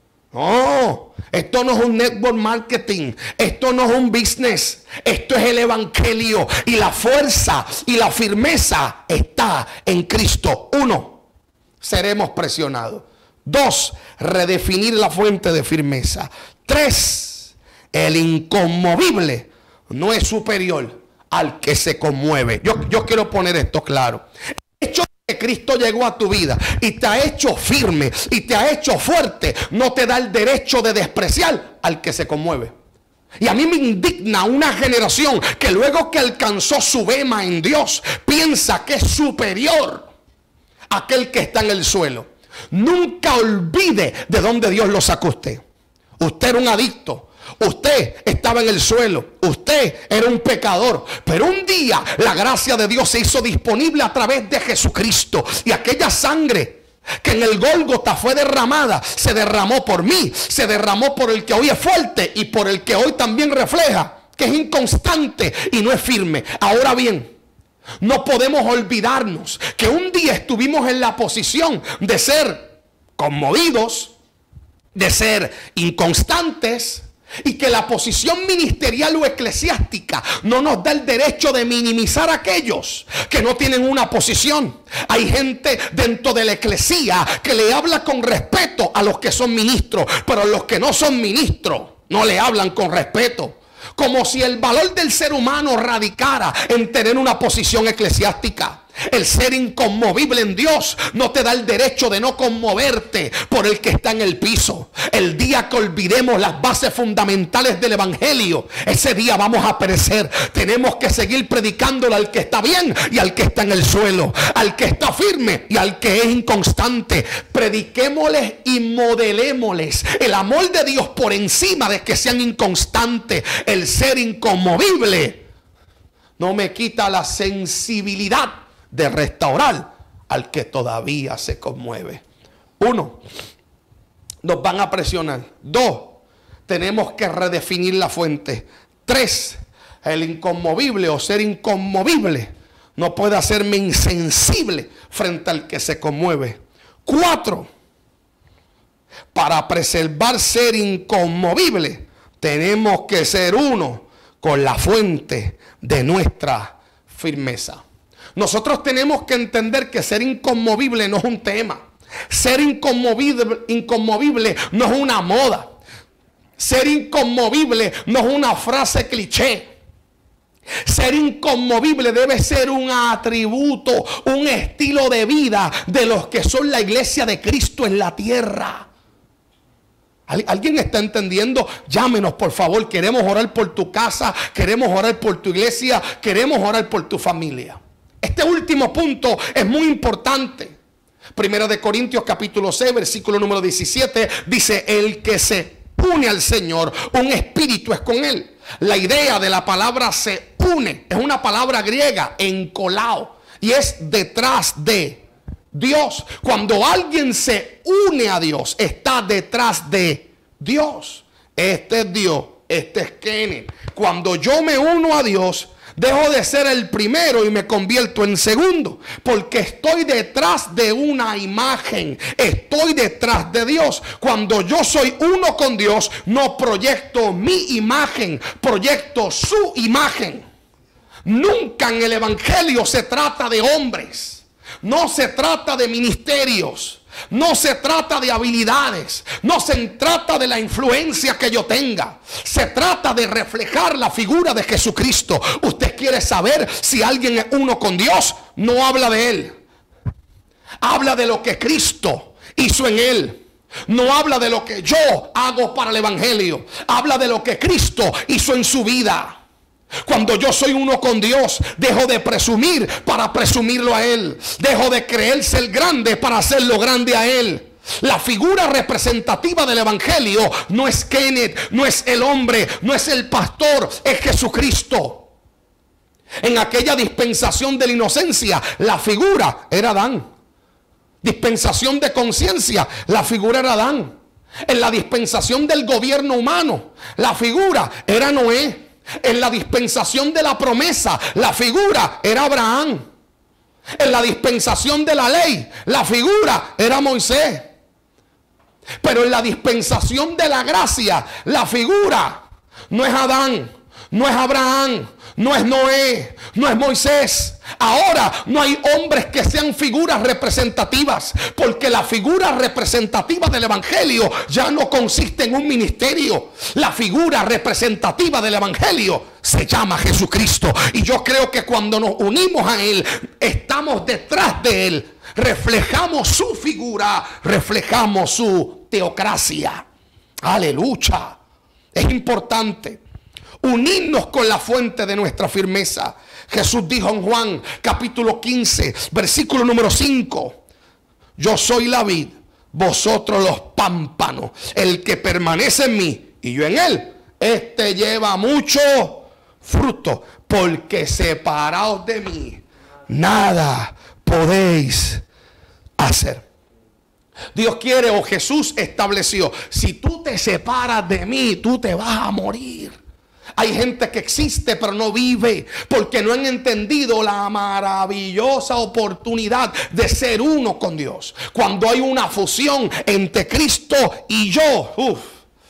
Speaker 3: No, esto no es un network marketing. Esto no es un business. Esto es el evangelio. Y la fuerza y la firmeza está en Cristo. 1, seremos presionados. 2, redefinir la fuente de firmeza. 3, el inconmovible no es superior al que se conmueve. Yo quiero poner esto claro. El hecho de que Cristo llegó a tu vida y te ha hecho firme y te ha hecho fuerte no te da el derecho de despreciar al que se conmueve. Y a mí me indigna una generación que luego que alcanzó su bema en Dios piensa que es superior a aquel que está en el suelo. Nunca olvide de dónde Dios lo sacó usted. Usted era un adicto. Usted estaba en el suelo, usted era un pecador, pero un día la gracia de Dios se hizo disponible a través de Jesucristo, y aquella sangre que en el Gólgota fue derramada, se derramó por mí, se derramó por el que hoy es fuerte y por el que hoy también refleja que es inconstante y no es firme. Ahora bien, no podemos olvidarnos que un día estuvimos en la posición de ser conmovidos, de ser inconstantes, y que la posición ministerial o eclesiástica no nos da el derecho de minimizar a aquellos que no tienen una posición. Hay gente dentro de la eclesía que le habla con respeto a los que son ministros, pero a los que no son ministros no le hablan con respeto. Como si el valor del ser humano radicara en tener una posición eclesiástica. El ser inconmovible en Dios no te da el derecho de no conmoverte por el que está en el piso. El día que olvidemos las bases fundamentales del evangelio, ese día vamos a perecer. Tenemos que seguir predicándole al que está bien y al que está en el suelo, al que está firme y al que es inconstante. Prediquémosles y modelémosles el amor de Dios por encima de que sean inconstantes. El ser inconmovible no me quita la sensibilidad de restaurar al que todavía se conmueve. 1, nos van a presionar. 2, tenemos que redefinir la fuente. 3, el inconmovible o ser inconmovible no puede hacerme insensible frente al que se conmueve. 4, para preservar ser inconmovible tenemos que ser uno con la fuente de nuestra firmeza. Nosotros tenemos que entender que ser inconmovible no es un tema. Ser inconmovible no es una moda. Ser inconmovible no es una frase cliché. Ser inconmovible debe ser un atributo, un estilo de vida de los que son la iglesia de Cristo en la tierra. ¿Alguien está entendiendo? Llámenos, por favor. Queremos orar por tu casa, queremos orar por tu iglesia, queremos orar por tu familia. Este último punto es muy importante. Primera de Corintios capítulo 6, versículo número 17, dice: el que se une al Señor, un espíritu es con él. La idea de la palabra se une es una palabra griega, encolao, y es detrás de Dios. Cuando alguien se une a Dios, está detrás de Dios. Este es Dios, este es Kenneth. Cuando yo me uno a Dios, dejo de ser el primero y me convierto en segundo, porque estoy detrás de una imagen, estoy detrás de Dios. Cuando yo soy uno con Dios, no proyecto mi imagen, proyecto su imagen. Nunca en el evangelio se trata de hombres, no se trata de ministerios, no se trata de habilidades, no se trata de la influencia que yo tenga. Se trata de reflejar la figura de Jesucristo. Usted quiere saber si alguien es uno con Dios, no habla de él, habla de lo que Cristo hizo en él. No habla de lo que yo hago para el evangelio, habla de lo que Cristo hizo en su vida. Cuando yo soy uno con Dios, dejo de presumir para presumirlo a Él. Dejo de creer ser grande para hacerlo grande a Él. La figura representativa del evangelio no es Kenneth, no es el hombre, no es el pastor, es Jesucristo. En aquella dispensación de la inocencia, la figura era Adán. Dispensación de conciencia, la figura era Adán. En la dispensación del gobierno humano, la figura era Noé. En la dispensación de la promesa, la figura era Abraham. En la dispensación de la ley, la figura era Moisés. Pero en la dispensación de la gracia, la figura no es Adán, no es Abraham, no es Noé, no es Moisés. Ahora no hay hombres que sean figuras representativas, porque la figura representativa del evangelio ya no consiste en un ministerio. La figura representativa del evangelio se llama Jesucristo. Y yo creo que cuando nos unimos a Él, estamos detrás de Él. Reflejamos su figura, reflejamos su teocracia. Aleluya. Es importante unirnos con la fuente de nuestra firmeza. Jesús dijo en Juan capítulo 15, versículo número 5: yo soy la vid, vosotros los pámpanos. El que permanece en mí y yo en él, este lleva mucho fruto, porque separados de mí nada podéis hacer. Dios quiere, o Jesús estableció: si tú te separas de mí, tú te vas a morir. Hay gente que existe pero no vive, porque no han entendido la maravillosa oportunidad de ser uno con Dios. Cuando hay una fusión entre Cristo y yo,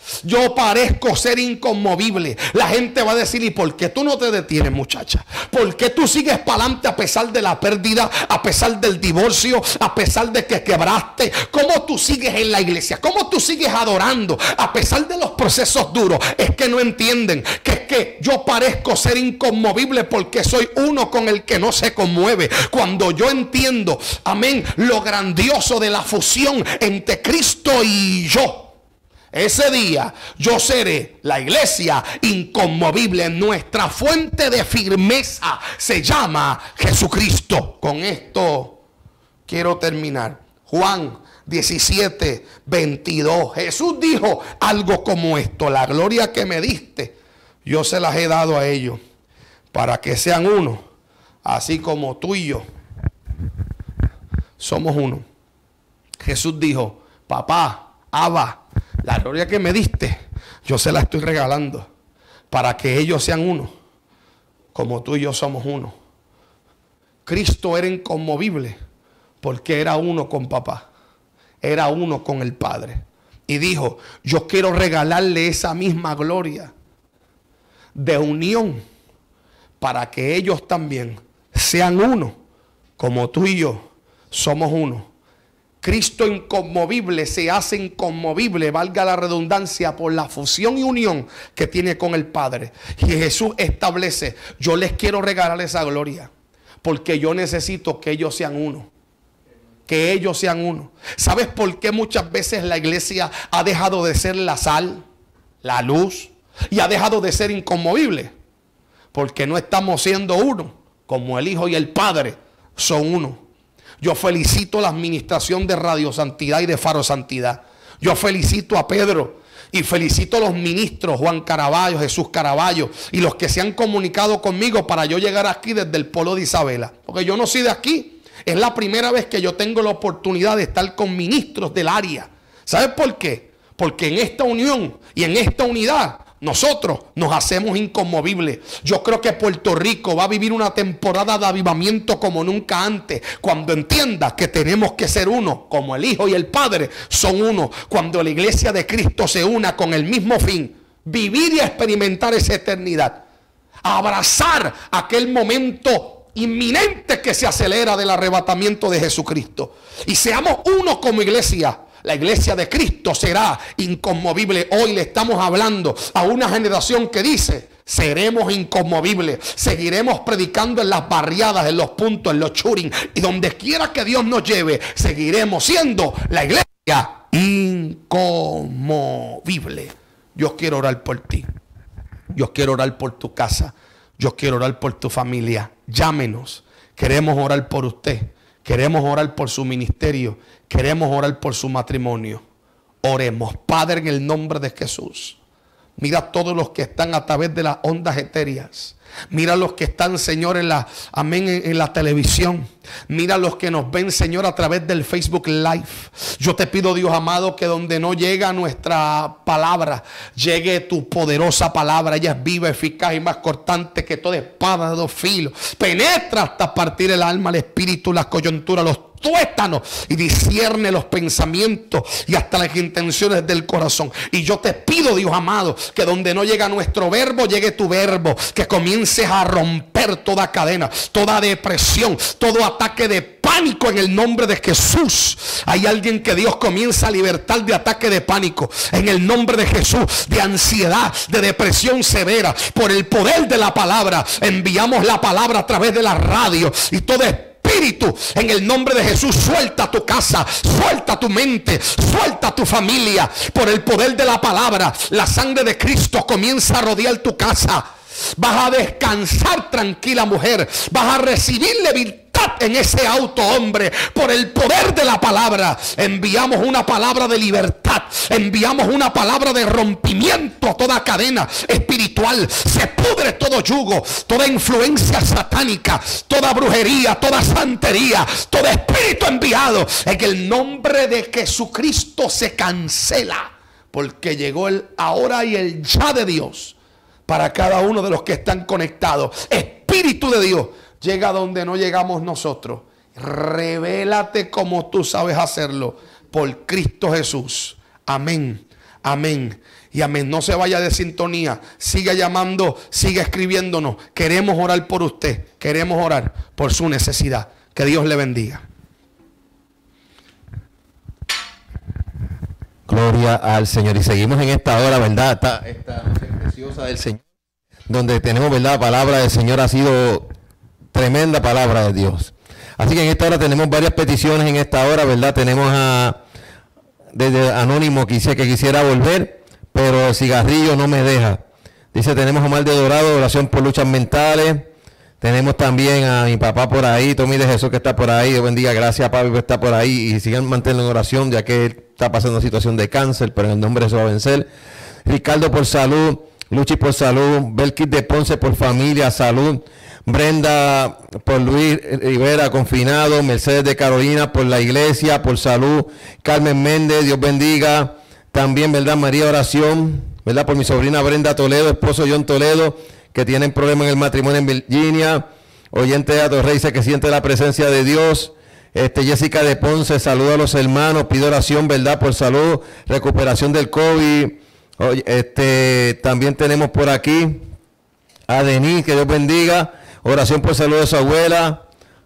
Speaker 3: Yo parezco ser inconmovible. La gente va a decir: ¿y por qué tú no te detienes, muchacha? ¿Por qué tú sigues para adelante a pesar de la pérdida, a pesar del divorcio, a pesar de que quebraste? ¿Cómo tú sigues en la iglesia? ¿Cómo tú sigues adorando a pesar de los procesos duros? Es que no entienden que es que yo parezco ser inconmovible porque soy uno con el que no se conmueve. Cuando yo entiendo, amén, lo grandioso de la fusión entre Cristo y yo, ese día yo seré la iglesia inconmovible. Nuestra fuente de firmeza se llama Jesucristo. Con esto quiero terminar. Juan 17, 22. Jesús dijo algo como esto: la gloria que me diste, yo se las he dado a ellos, para que sean uno, así como tú y yo somos uno. Jesús dijo: papá, Abba, la gloria que me diste, yo se la estoy regalando para que ellos sean uno, como tú y yo somos uno. Cristo era inconmovible porque era uno con papá, era uno con el Padre. Y dijo: yo quiero regalarle esa misma gloria de unión para que ellos también sean uno, como tú y yo somos uno. Cristo inconmovible se hace inconmovible, valga la redundancia, por la fusión y unión que tiene con el Padre. Y Jesús establece: yo les quiero regalar esa gloria porque yo necesito que ellos sean uno. Que ellos sean uno. ¿Sabes por qué muchas veces la iglesia ha dejado de ser la sal, la luz, y ha dejado de ser inconmovible? Porque no estamos siendo uno, como el Hijo y el Padre son uno. Yo felicito la administración de Radio Santidad y de Faro Santidad. Yo felicito a Pedro y felicito a los ministros, Juan Caraballo, Jesús Caraballo, y los que se han comunicado conmigo para yo llegar aquí desde el Polo de Isabela. Porque yo no soy de aquí. Es la primera vez que yo tengo la oportunidad de estar con ministros del área. ¿Sabes por qué? Porque en esta unión y en esta unidad nosotros nos hacemos inconmovibles. Yo creo que Puerto Rico va a vivir una temporada de avivamiento como nunca antes, cuando entienda que tenemos que ser uno, como el Hijo y el Padre son uno. Cuando la iglesia de Cristo se una con el mismo fin: vivir y experimentar esa eternidad, abrazar aquel momento inminente que se acelera del arrebatamiento de Jesucristo, y seamos uno como iglesia. La iglesia de Cristo será inconmovible. Hoy le estamos hablando a una generación que dice: seremos inconmovibles, seguiremos predicando en las barriadas, en los puntos, en los churing, y donde quiera que Dios nos lleve, seguiremos siendo la iglesia inconmovible. Yo quiero orar por ti, yo quiero orar por tu casa, yo quiero orar por tu familia. Llámenos, queremos orar por usted, queremos orar por su ministerio, queremos orar por su matrimonio. Oremos. Padre, en el nombre de Jesús, mira a todos los que están a través de las ondas etéreas. Mira a los que están, Señor, en la televisión. Mira a los que nos ven, Señor, a través del Facebook Live. Yo te pido, Dios amado, que donde no llega nuestra palabra, llegue tu poderosa palabra. Ella es viva, eficaz y más cortante que toda espada de dos filos. Penetra hasta partir el alma, el espíritu, las coyunturas, los tuétanos, y discierne los pensamientos y hasta las intenciones del corazón. Y yo te pido, Dios amado, que donde no llega nuestro verbo, llegue tu verbo, que comiences a romper toda cadena, toda depresión, todo ataque de pánico en el nombre de Jesús. Hay alguien que Dios comienza a libertar de ataque de pánico en el nombre de Jesús, de ansiedad, de depresión severa. Por el poder de la palabra, enviamos la palabra a través de la radio, y todo espíritu, en el nombre de Jesús, suelta tu casa, suelta tu mente, suelta tu familia. Por el poder de la palabra, la sangre de Cristo comienza a rodear tu casa. Vas a descansar tranquila, mujer. Vas a recibirle virtud en ese auto, hombre. Por el poder de la palabra, enviamos una palabra de libertad, enviamos una palabra de rompimiento a toda cadena espiritual. Se pudre todo yugo, toda influencia satánica, toda brujería, toda santería, todo espíritu enviado en el nombre de Jesucristo se cancela, porque llegó el ahora y el ya de Dios para cada uno de los que están conectados. Espíritu de Dios, llega donde no llegamos nosotros. Revélate como tú sabes hacerlo, por Cristo Jesús. Amén, amén Y amén, no se vaya de sintonía, siga llamando, siga escribiéndonos. Queremos orar por usted, queremos orar por su necesidad. Que Dios le bendiga.
Speaker 1: Gloria al Señor. Y seguimos en esta hora, ¿verdad? Esta noche preciosa del Señor, donde tenemos, ¿verdad? Palabra del Señor ha sido tremenda palabra de Dios. Así que en esta hora tenemos varias peticiones en esta hora, ¿verdad? Tenemos desde Anónimo que dice que quisiera volver, pero el cigarrillo no me deja. Dice, tenemos a Omar de Dorado, oración por luchas mentales. Tenemos también a mi papá por ahí, Tommy de Jesús que está por ahí. Dios bendiga, gracias a Pablo que está por ahí. Y sigan manteniendo en oración, ya que él está pasando una situación de cáncer, pero en el nombre de Jesús va a vencer. Ricardo por salud, Luchi por salud, Belkis de Ponce por familia, salud. Brenda por Luis Rivera, confinado. Mercedes de Carolina por la iglesia, por salud. Carmen Méndez, Dios bendiga. También, ¿verdad? María oración, ¿verdad? Por mi sobrina Brenda Toledo, esposo John Toledo, que tienen problemas en el matrimonio en Virginia. Oyente de Atorrey dice que siente la presencia de Dios. Jessica de Ponce, saluda a los hermanos, pide oración, ¿verdad? Por salud, recuperación del COVID. También tenemos por aquí a Denis, que Dios bendiga. Oración por salud de su abuela.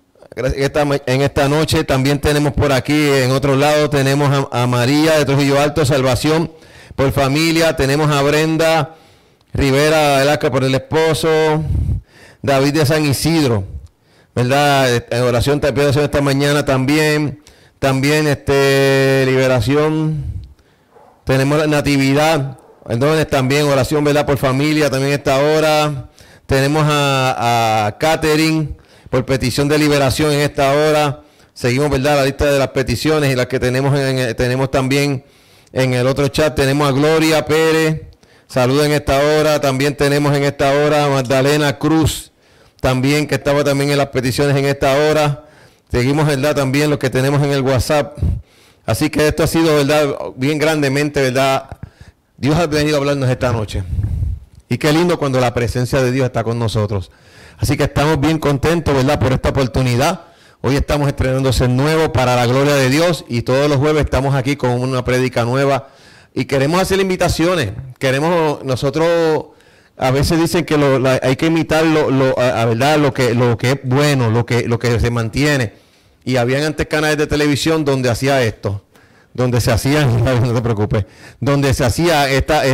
Speaker 1: En esta noche también tenemos por aquí, en otro lado, tenemos a María de Trujillo Alto, salvación por familia. Tenemos a Brenda Rivera, ¿verdad? Que por el esposo. David de San Isidro, ¿verdad? Oración, te pido oración esta mañana también. También liberación. Tenemos la Natividad. Entonces también oración, ¿verdad? Por familia, también esta hora. Tenemos a Catherine por petición de liberación en esta hora. Seguimos, ¿verdad? La lista de las peticiones y las que tenemos tenemos también en el otro chat. Tenemos a Gloria Pérez, saludos en esta hora. También tenemos en esta hora a Magdalena Cruz, también que estaba también en las peticiones en esta hora. Seguimos, ¿verdad? También los que tenemos en el WhatsApp. Así que esto ha sido, ¿verdad? Bien grandemente, ¿verdad? Dios ha venido a hablarnos esta noche. Y qué lindo cuando la presencia de Dios está con nosotros. Así que estamos bien contentos, ¿verdad? Por esta oportunidad. Hoy estamos estrenándose nuevo para la gloria de Dios. Y todos los jueves estamos aquí con una prédica nueva. Y queremos hacer invitaciones. Nosotros a veces dicen que hay que imitar ¿verdad? Lo que es bueno, lo que se mantiene. Y habían antes canales de televisión donde hacía esto. Donde se hacían, no te preocupes, donde se hacía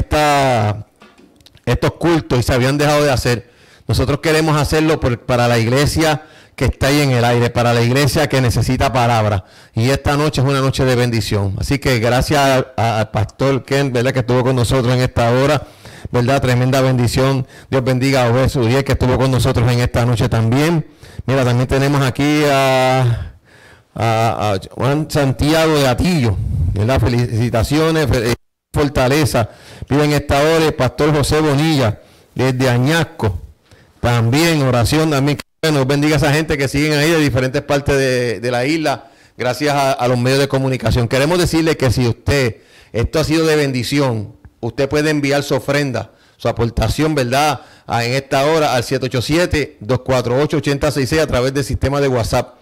Speaker 1: estos cultos y se habían dejado de hacer. Nosotros queremos hacerlo para la iglesia que está ahí en el aire, para la iglesia que necesita palabra. Y esta noche es una noche de bendición. Así que gracias al pastor Ken, ¿verdad? Que estuvo con nosotros en esta hora, ¿verdad? Tremenda bendición. Dios bendiga a Obed Uriel, que estuvo con nosotros en esta noche también. Mira, también tenemos aquí a Juan Santiago de Atillo, ¿verdad? Felicitaciones, fortaleza. Piden esta hora el pastor José Bonilla desde Añasco, también oración también, que nos bendiga a esa gente que siguen ahí de diferentes partes de la isla, gracias a los medios de comunicación. Queremos decirle que si esto ha sido de bendición, usted puede enviar su ofrenda, su aportación, ¿verdad? En esta hora al 787-248-8066 a través del sistema de WhatsApp.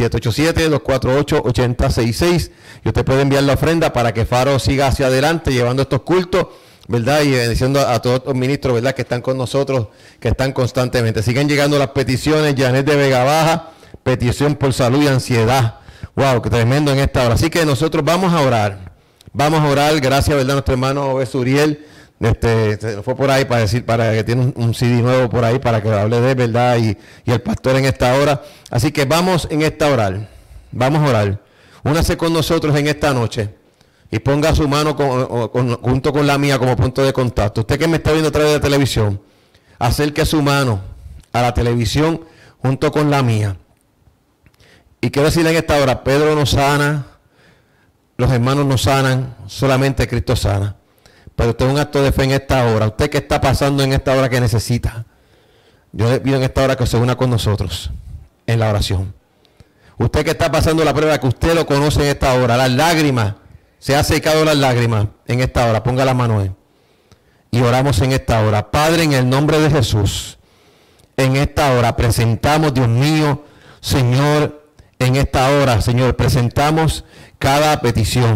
Speaker 1: 787-248-8066 y usted puede enviar la ofrenda para que Faro siga hacia adelante llevando estos cultos, ¿verdad? Y diciendo a todos los ministros, ¿verdad? Que están con nosotros, que están constantemente. Siguen llegando las peticiones. Janet de Vega Baja, petición por salud y ansiedad. Wow, qué tremendo en esta hora. Así que nosotros vamos a orar. Vamos a orar, gracias, ¿verdad? Nuestro hermano Obed Uriel se fue por ahí para que tiene un CD nuevo por ahí para que hable de verdad y el pastor en esta hora. Así que vamos en esta orar. Vamos a orar. Únase con nosotros en esta noche y ponga su mano junto con la mía como punto de contacto. Usted que me está viendo a través de la televisión, acerque su mano a la televisión junto con la mía. Y quiero decirle en esta hora, Pedro no sana, los hermanos no sanan, solamente Cristo sana. Pero usted es un acto de fe en esta hora. Usted que está pasando en esta hora que necesita. Yo le pido en esta hora que se una con nosotros en la oración. Usted que está pasando la prueba, que usted lo conoce en esta hora. Las lágrimas, se ha secado las lágrimas en esta hora. Ponga la mano ahí. Y oramos en esta hora. Padre, en el nombre de Jesús, en esta hora presentamos, Dios mío, Señor, en esta hora, Señor, presentamos cada petición.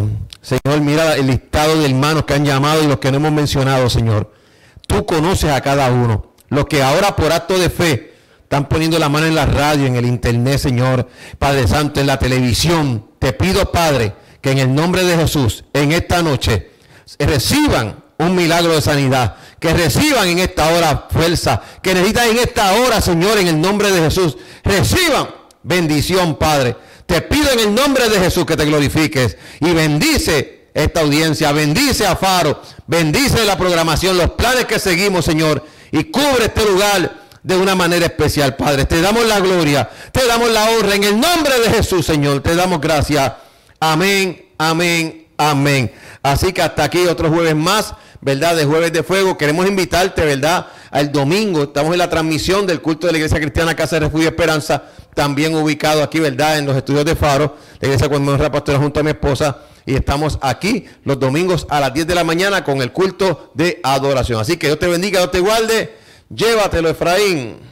Speaker 1: Señor, mira el listado de hermanos que han llamado y los que no hemos mencionado, Señor. Tú conoces a cada uno. Los que ahora por acto de fe están poniendo la mano en la radio, en el internet, Señor, Padre Santo, en la televisión. Te pido, Padre, que en el nombre de Jesús, en esta noche, reciban un milagro de sanidad, que reciban en esta hora fuerza, que necesitan en esta hora, Señor, en el nombre de Jesús, reciban bendición, Padre. Te pido en el nombre de Jesús que te glorifiques y bendice esta audiencia, bendice a Faro, bendice la programación, los planes que seguimos, Señor, y cubre este lugar de una manera especial, Padre. Te damos la gloria, te damos la honra en el nombre de Jesús, Señor. Te damos gracias. Amén, amén, amén. Así que hasta aquí otro jueves más, ¿verdad? De Jueves de Fuego. Queremos invitarte, ¿verdad? Al domingo estamos en la transmisión del culto de la Iglesia Cristiana Casa de Refugio y Esperanza, también ubicado aquí, ¿verdad? En los estudios de Faro, la Iglesia Conmemora Pastora junto a mi esposa. Y estamos aquí los domingos a las 10 de la mañana con el culto de adoración. Así que Dios te bendiga, Dios te guarde. Llévatelo, Efraín.